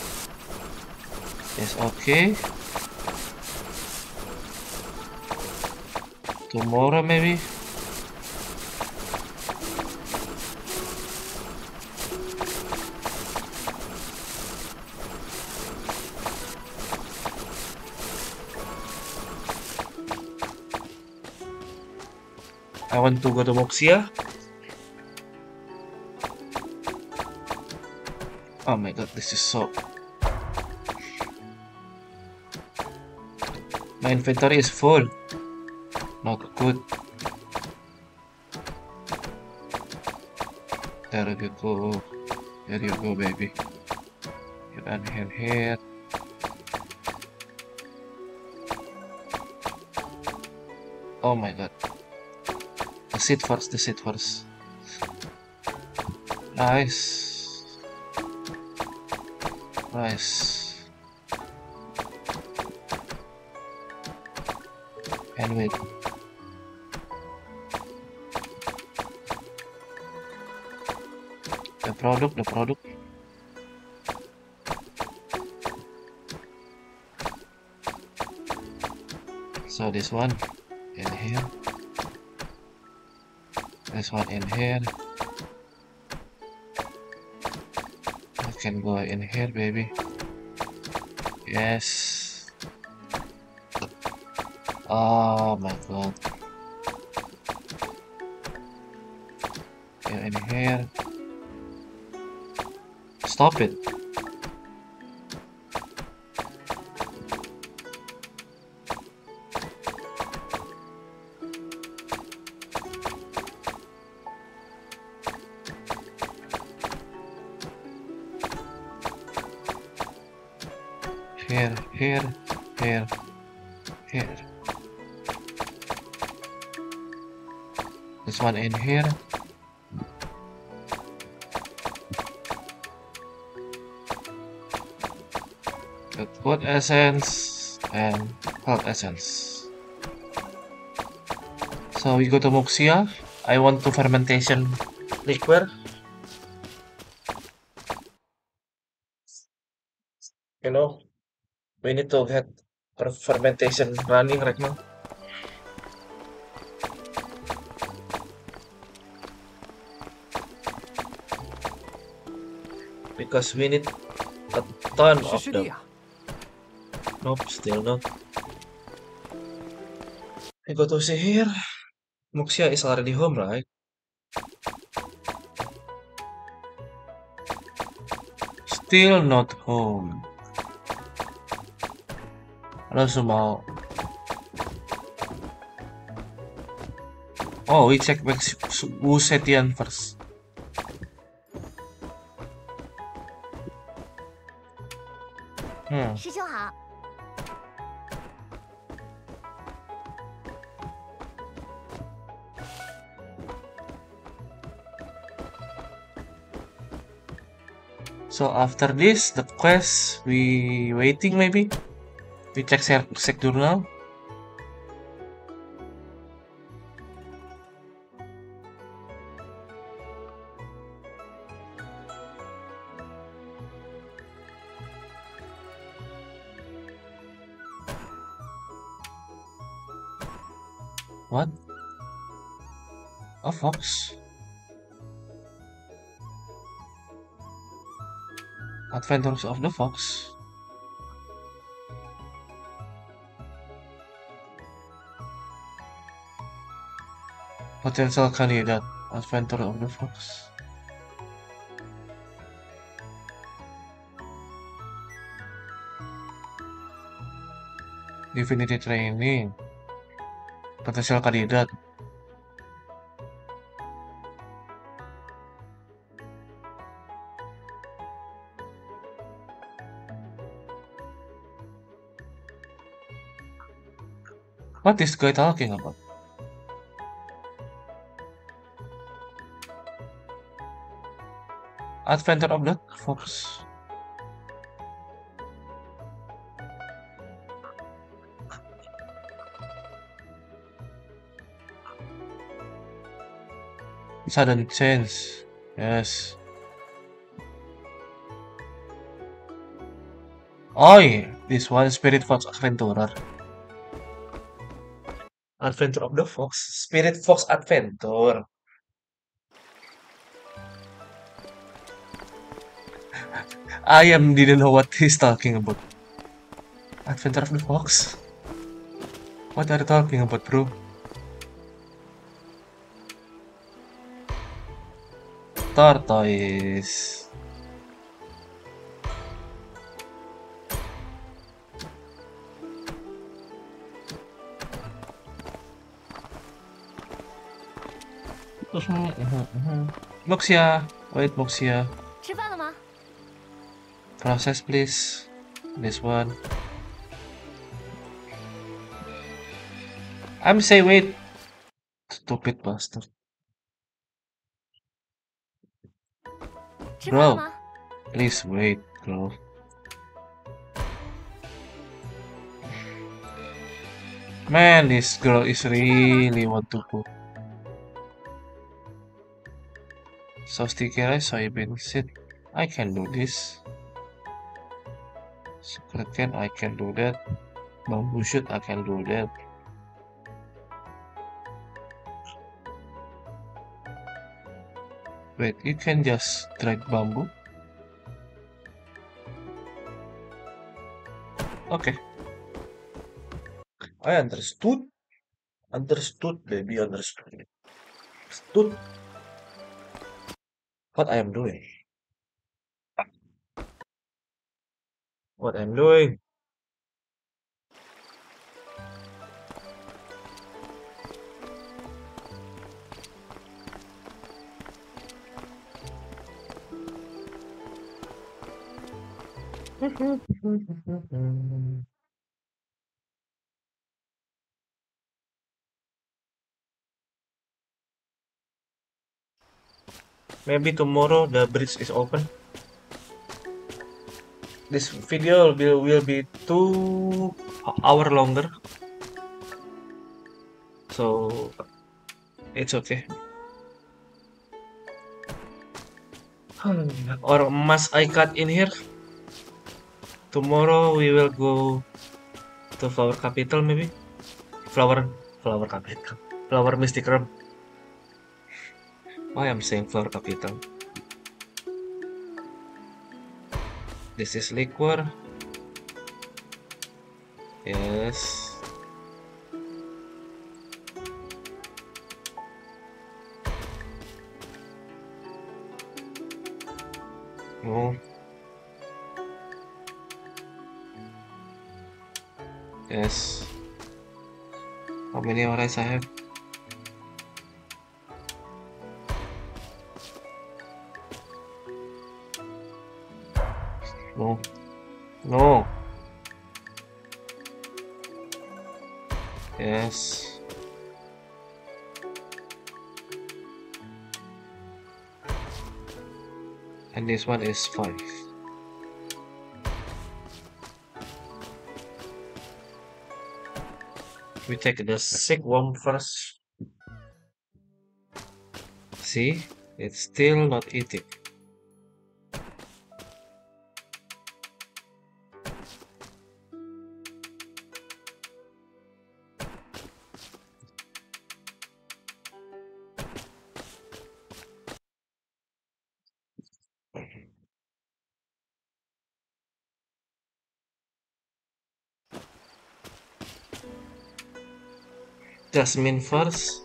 Yes, okay. Tomorrow maybe. I want to go to Moxia. Oh my god, this is so... My inventory is full. Not good. There you go. There you go, baby. You can have here. Oh my god. The seat first, the seat first. Nice. Nice. And wait. The product. So this one in here. This one in here. I can go in here, baby. Yes. Oh my god. Yeah, in here. Stop it. Here. This one in here. The wood essence and health essence. So we go to Moxia. I want to fermentation liquor. You know, we need to get fermentation running right now. Because we need a ton 是 of 师弟 them. 呀、 Nope, still not. I go to see here. Moxia is already home, right? Still not home. Halo semua. Oh, we check back Wu Setian first. Hmm. 师兄好。 So after this, the quest, we waiting maybe? We check sec journal. What? A fox? Adventures of the Fox. Potential candidate. Adventure of the Fox. Divinity Training. Potential candidate. What is guy talking about? Adventure of the Fox. Sudden change. Yes. Oh yeah, this one Spirit Fox Adventurer. Adventure of the Fox. Spirit Fox Adventure. I am didn't know what he's talking about. Adventure of the Fox? What are you talking about, bro? Tortoise. Moxia. Wait, Moxia. 吃饭了吗？ Process, please. This one. I'm say wait. Stupid bastard. 吃饭了 Bro, 吗？ please wait, bro. Man, this girl is really want to poop. So sticky rice, soybean seed. I can do this. Secret can, I can do that. Bamboo shoot, I can do that. Wait, you can just drag bamboo? Okay. I understood. Understood, baby, understood. Understood what I am doing. What I'm doing. Maybe tomorrow the bridge is open. This video will be 2 hour longer, so it's okay. Or must I cut in here? Tomorrow we will go to Flower Capital maybe. Flower Capital. Flower Mystic Realm. Why I'm saying Flower Capital? This is liquor. Yes. No. Yes. How many orange I have? No. No. Yes. And this one is 5. We take the sick worm first. See? It's still not eating. Jasmine first,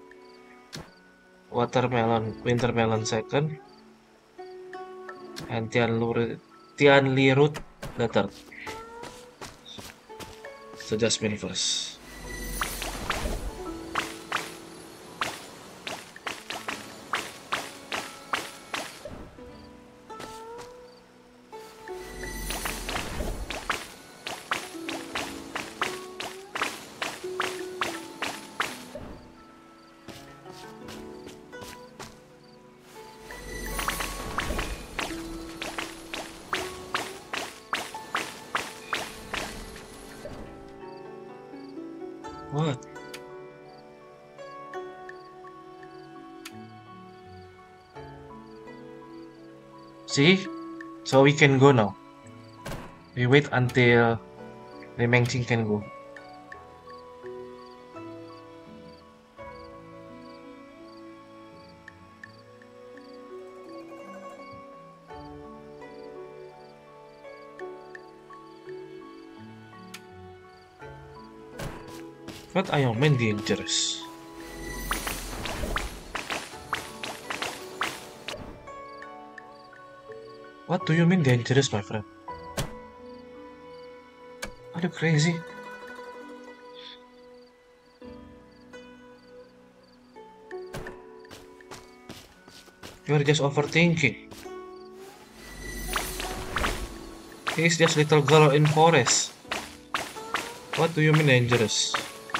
Wintermelon second, and Tianli root the third. So Jasmine first. What? See? So we can go now. We wait until the Mengqing can go. What are you mean dangerous? What do you mean dangerous, my friend? Are you crazy? You're just overthinking. He's just little girl in forest. What do you mean dangerous?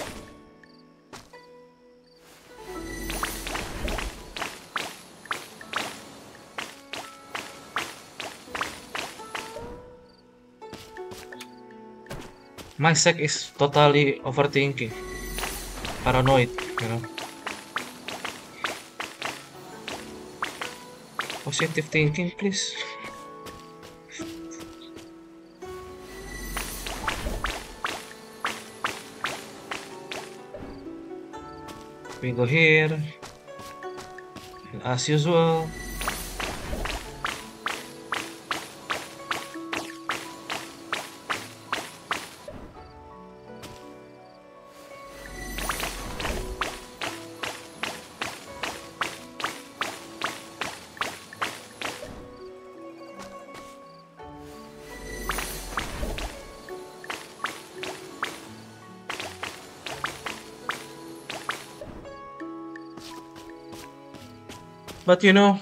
My sec is totally overthinking, paranoid, you know. Positive thinking, please. We go here, and as usual. But you know,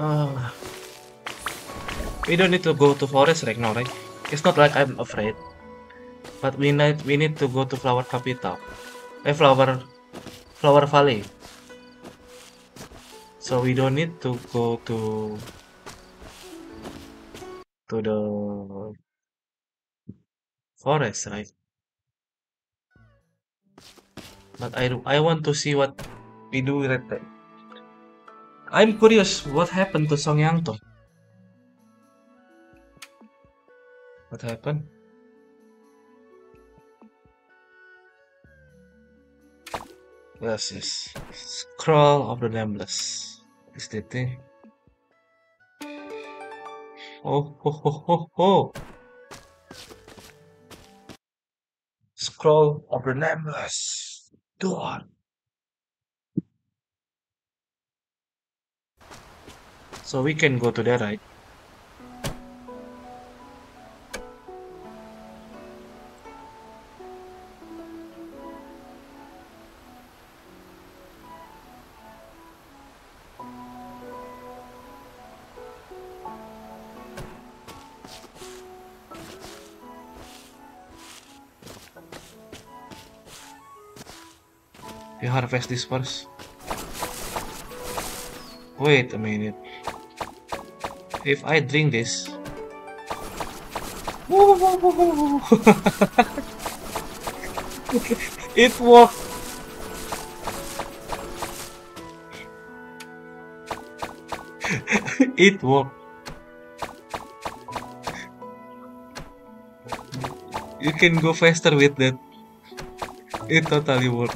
we don't need to go to forest right now, right? It's not like I'm afraid, but we need to go to Flower Capital, Flower Valley. So we don't need to go to the forest, right? But I want to see what we do right there. I'm curious what happened to Song Yangto. What happened? Yes, yes. Scroll of the Nameless. Is the thing. Oh, ho, ho, ho, ho. Scroll of the Nameless. God. So we can go to there, right? We harvest this first. Wait a minute. If I drink this, it worked. It worked. You can go faster with that. It totally worked.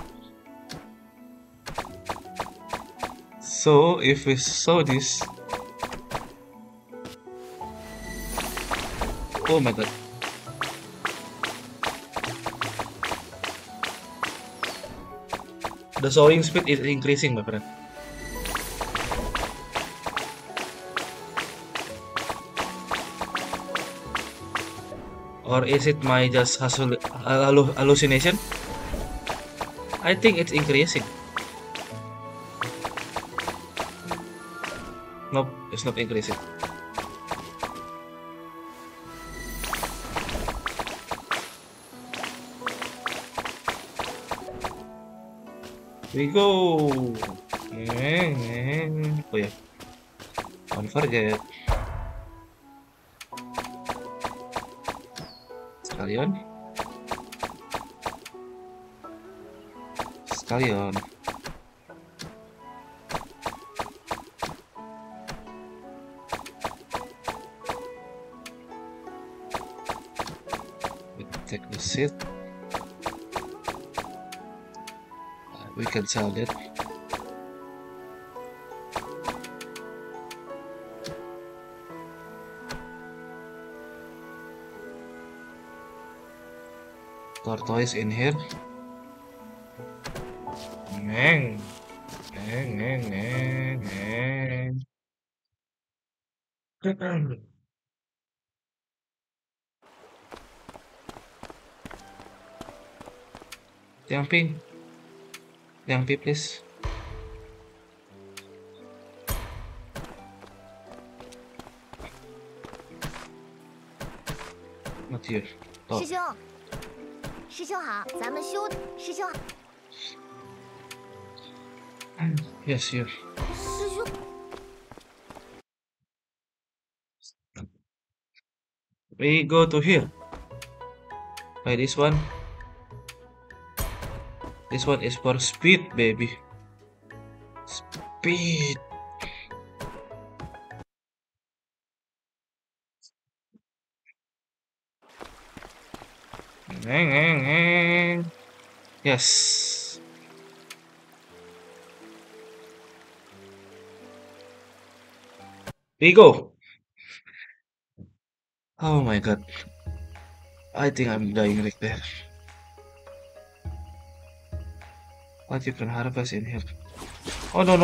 So if we saw this, oh my god. The sewing speed is increasing, my friend. Or is it my just hallucination? I think it's increasing. Nope, it's not increasing. We go. Oh yeah, don't forget. Sekalian. We take the seat. We can sell that. Tortoise in here. Neng. Jumping, please. Not here. 师兄，师兄好，咱们修师兄， Yes, here. 师兄， We go to here. Buy this one. This one is for speed, baby. Speed. Yes. We go. Oh my god. I think I'm dying right there. What you can harvest in here? Oh no.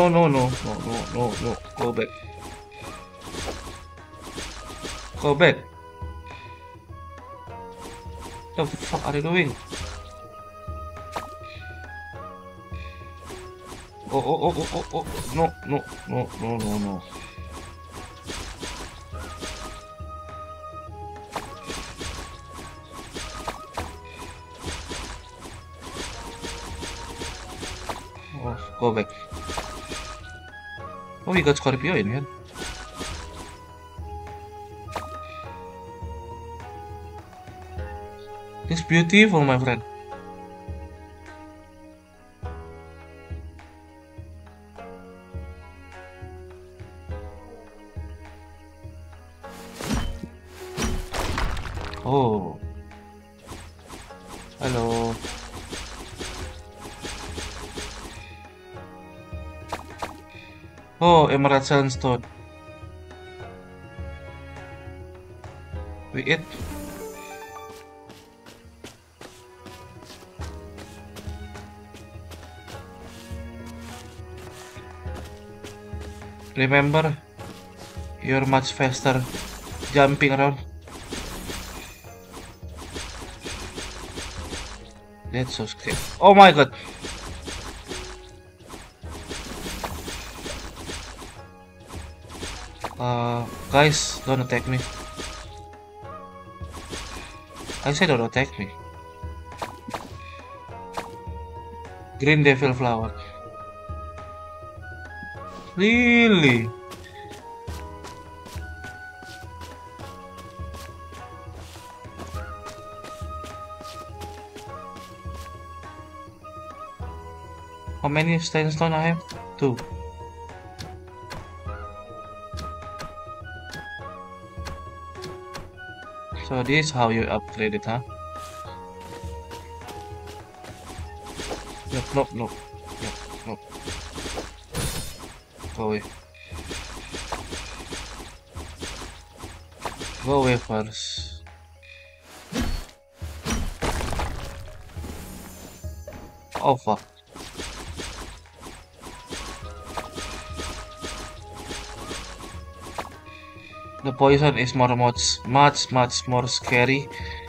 Go back. Go back. The fuck are you doing? Oh. No. Oh, go back. Oh, we got Scorpio in here. It's beautiful, my friend. Oh. Hello. Oh, Emerald Sandstone. We eat. Remember, you're much faster jumping around. That's so scary. Oh my god. Guys, don't attack me. I said don't attack me. Green Devil Flower. Really? How many sandstone I have? 2. So this is how you upgrade it, huh? Nope. Go away. Go away first. Oh fuck. The poison is much more scary.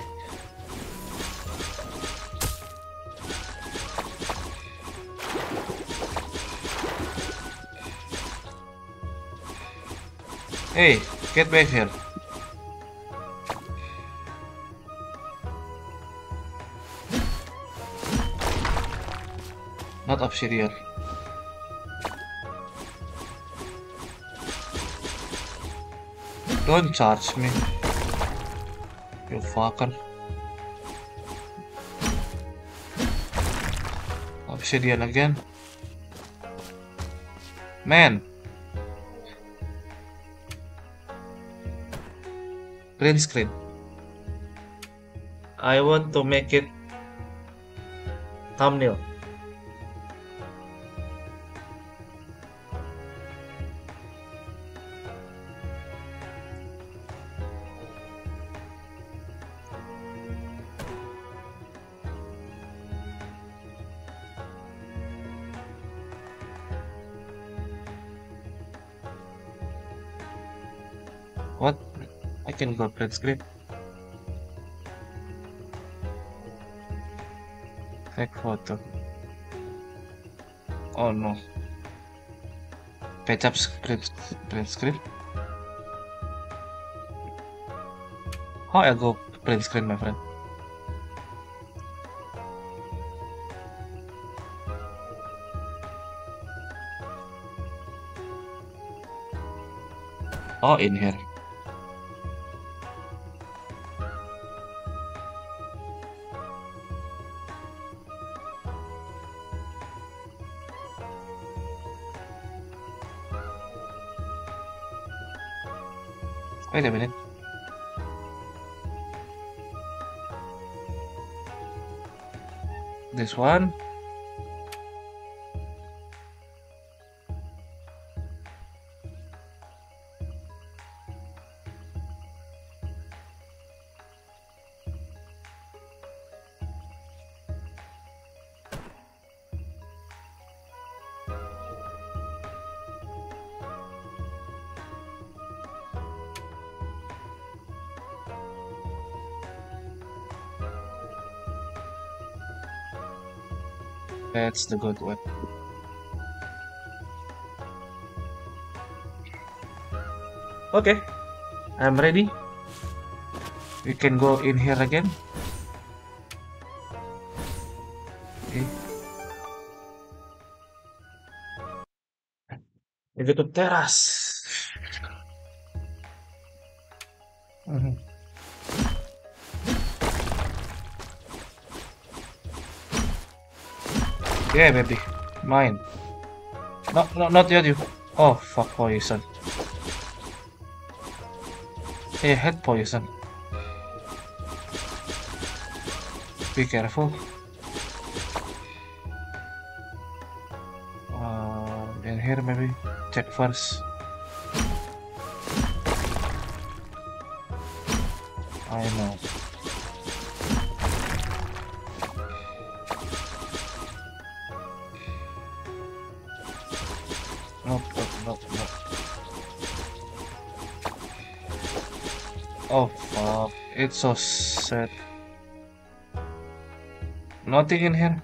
Hey, get back here. Not obsidian. Don't charge me, you fucker. Obsidian again. Man. Green screen. I want to make it thumbnail. What? I can go print screen. Take photo. Oh no. Patch up print screen. How I go print screen, my friend? Oh, in here. Wait a minute. This one. That's the good one. Okay, I'm ready. We can go in here again. Okay. We go to terrace. Yeah, baby, mine. No, not yet. You. Oh, fuck, poison. Hey, head poison. Be careful. In here maybe. Check first. I know. Nope. Oh fuck, it's so sad. Nothing in here.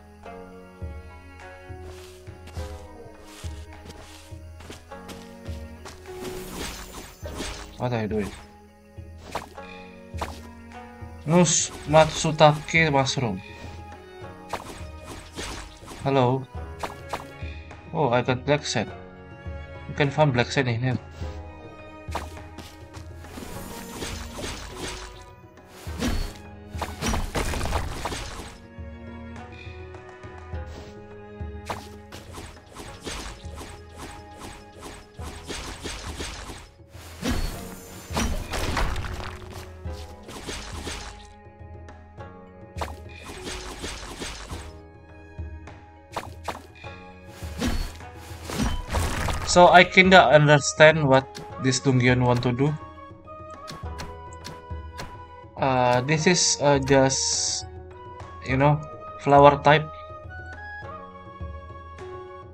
What are you doing? Matsutake mushroom. Hello. Oh, I got black sand. You can find black sand in here. So I kinda understand what this Donghyun want to do. This is just, flower type.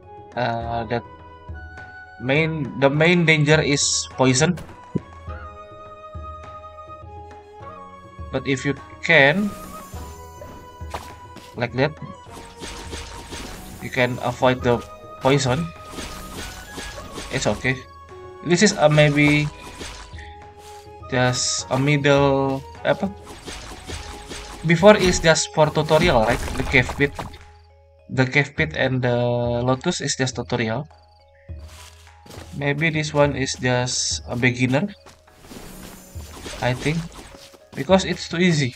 The main danger is poison. But if you can, like that, you can avoid the poison. It's okay. This is a maybe just a middle apa? Before is just for tutorial, right? The cave pit and the lotus is just tutorial. Maybe this one is just a beginner, I think, because it's too easy.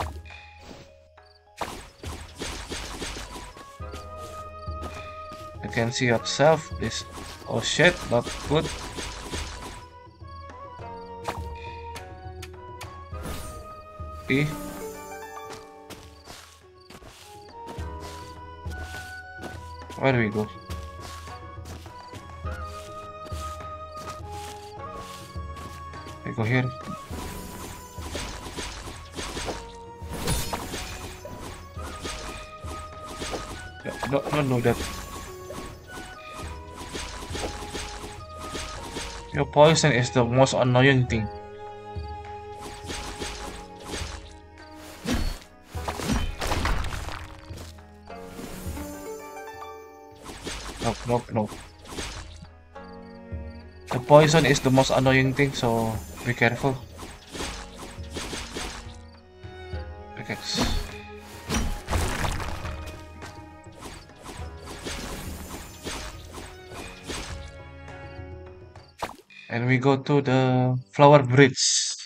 You can see yourself this. Oh shit, not good. Okay. Where do we go? We go here. No, that. Your poison is the most annoying thing. Nope. The poison is the most annoying thing, so be careful. Pickaxe. And we go to the flower bridge.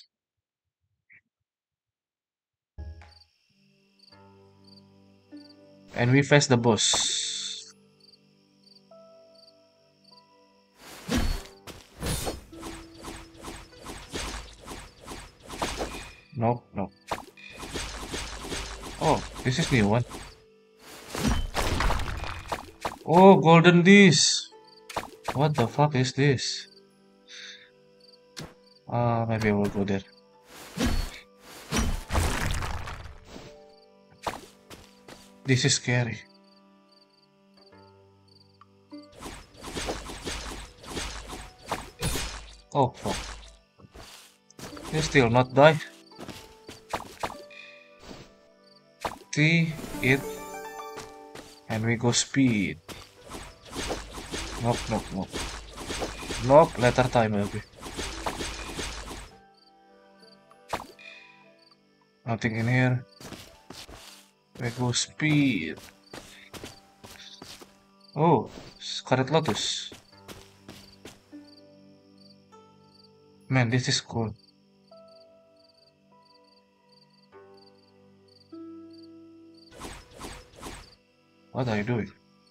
And we face the boss. Nope. Oh, this is new one. Oh, golden disc. What the fuck is this? Maybe I will go there. This is scary. Oh fuck. You still not die. See it. And we go speed. Nope. Nope, later time maybe. Nothing in here. We go speed. Oh, Scarlet Lotus. Man, this is cool. What are you doing?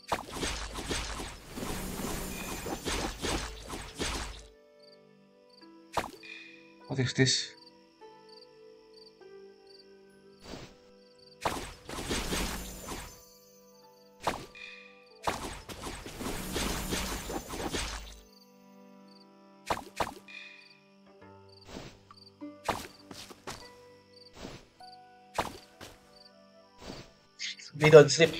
What is this? We don't sleep.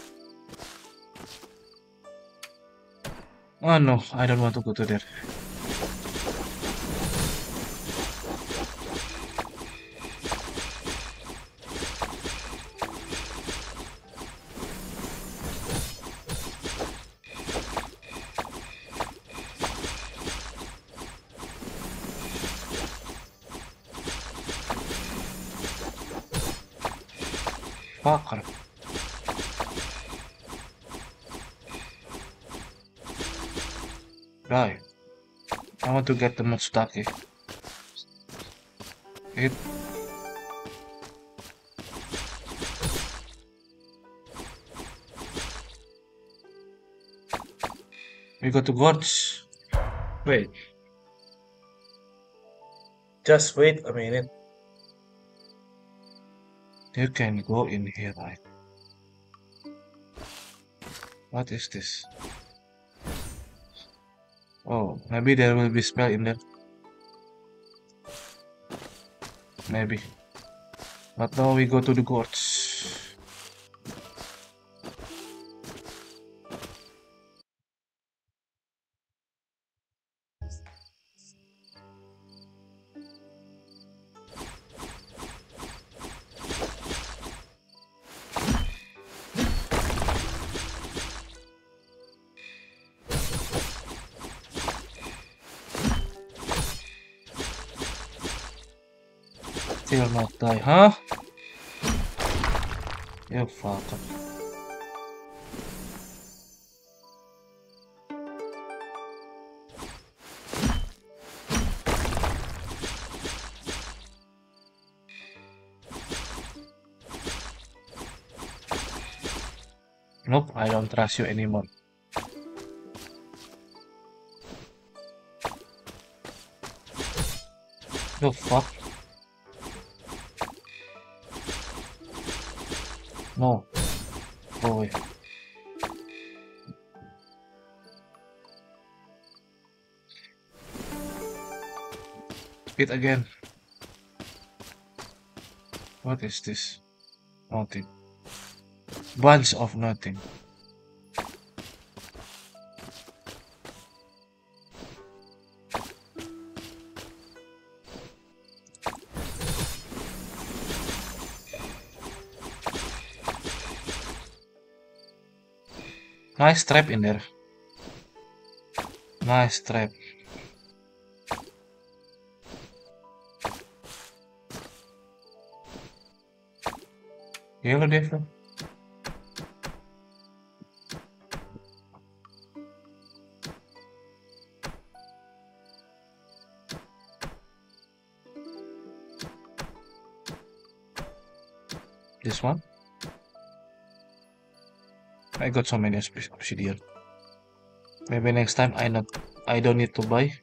Oh no, I don't want to go to there. Fucker. Die. I want to get the Matsutake. Hit. We go to Gorge. Wait. Just wait a minute. You can go in here, right? What is this? Oh, maybe there will be spell in there. Maybe. But now we go to the gorge. Still not die, huh? You fucker. Nope, I don't trust you anymore. The fuck? No. Go away. It again. What is this? Nothing. Bunch of nothing. Nice trap in there. Nice trap. Yellow devil. This one. I got so many obsidian. Maybe next time I don't need to buy.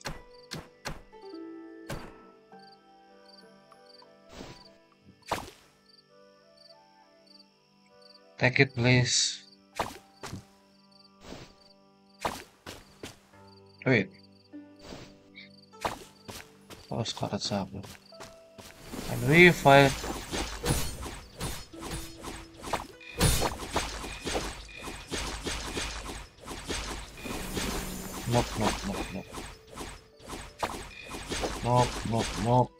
Take it, please. Wait. Oh, Scarlet Saber. And we fire. Nope, nope, nope, nope. Nope, nope, nope.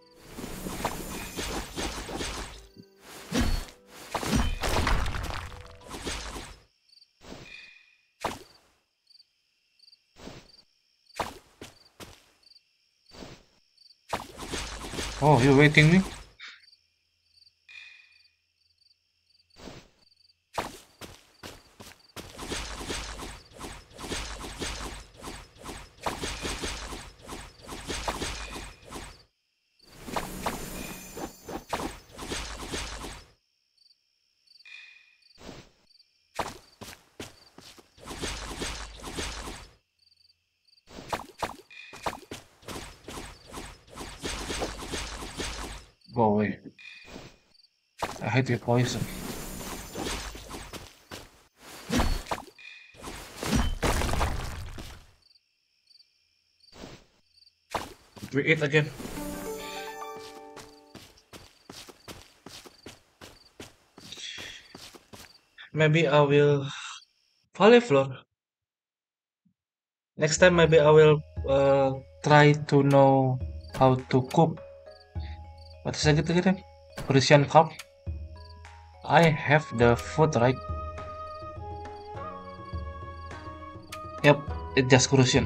Oh, you waiting me? Go away. I hate your poison. We eat again. Maybe I will cauliflower. Next time maybe I will try to know how to cook. What is it again? Persian carp. I have the food, right? Yep, it's just Crucian.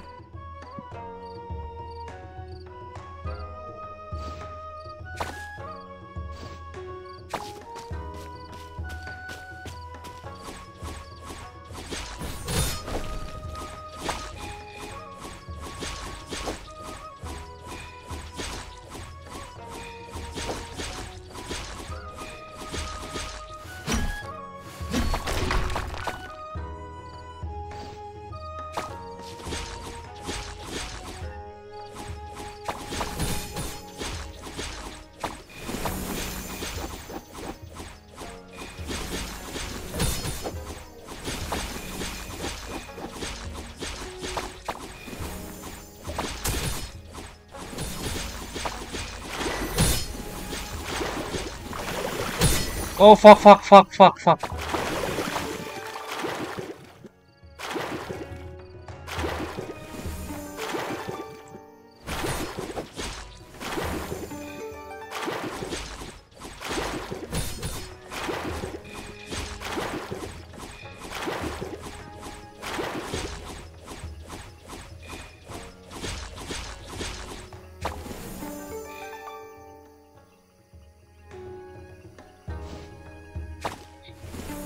Oh fuck, fuck, fuck, fuck, fuck.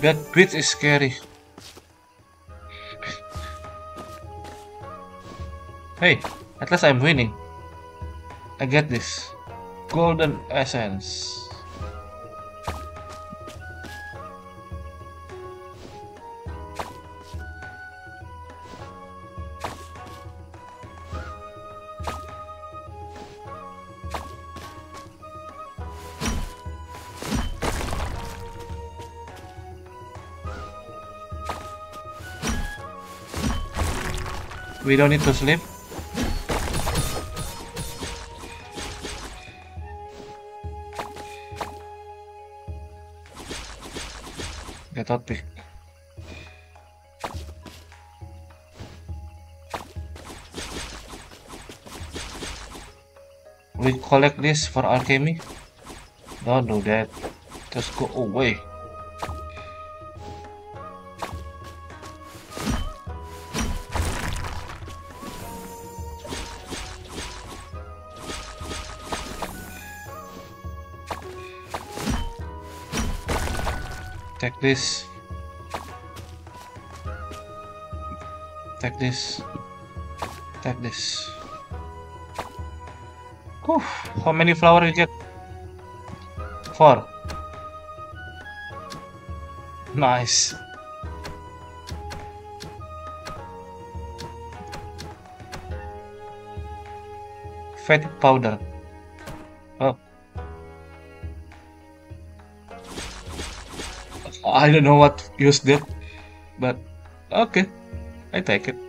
That bitch is scary. Hey, at least I'm winning. I get this. Golden essence. We don't need to sleep. Get out pick. We collect this for alchemy. Don't do that. Just go away. Take this. Take this. Take this. Whew, how many flowers you get? 4. Nice. Fatigue powder. Oh. I don't know what to use that, but okay, I take it.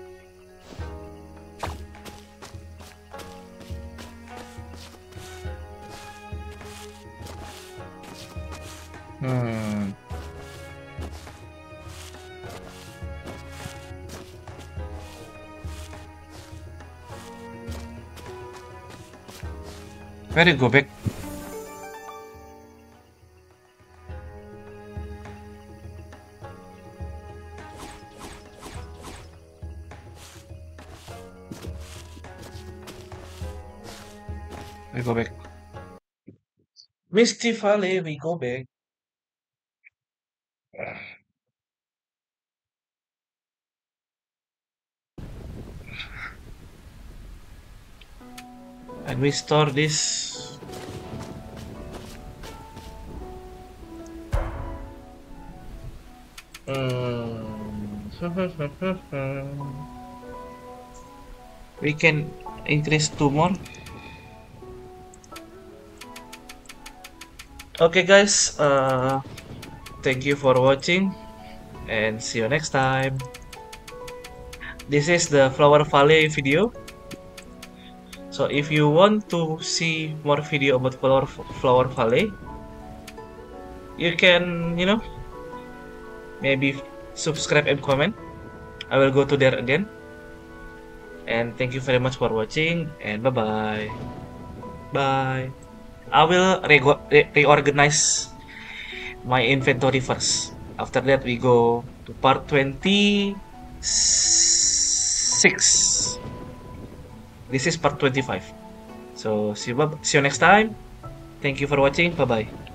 Where do you go back? We go back. Misty Valley, we go back. And we store this. We can increase 2 more. Okay guys, thank you for watching and see you next time. This is the Flower Valley video. So if you want to see more video about Flower Valley, you can, maybe subscribe and comment. I will go to there again. And thank you very much for watching, and bye-bye. Bye. I will reorganize my inventory first. After that, we go to part 26. This is part 25. So see you next time. Thank you for watching. Bye-bye.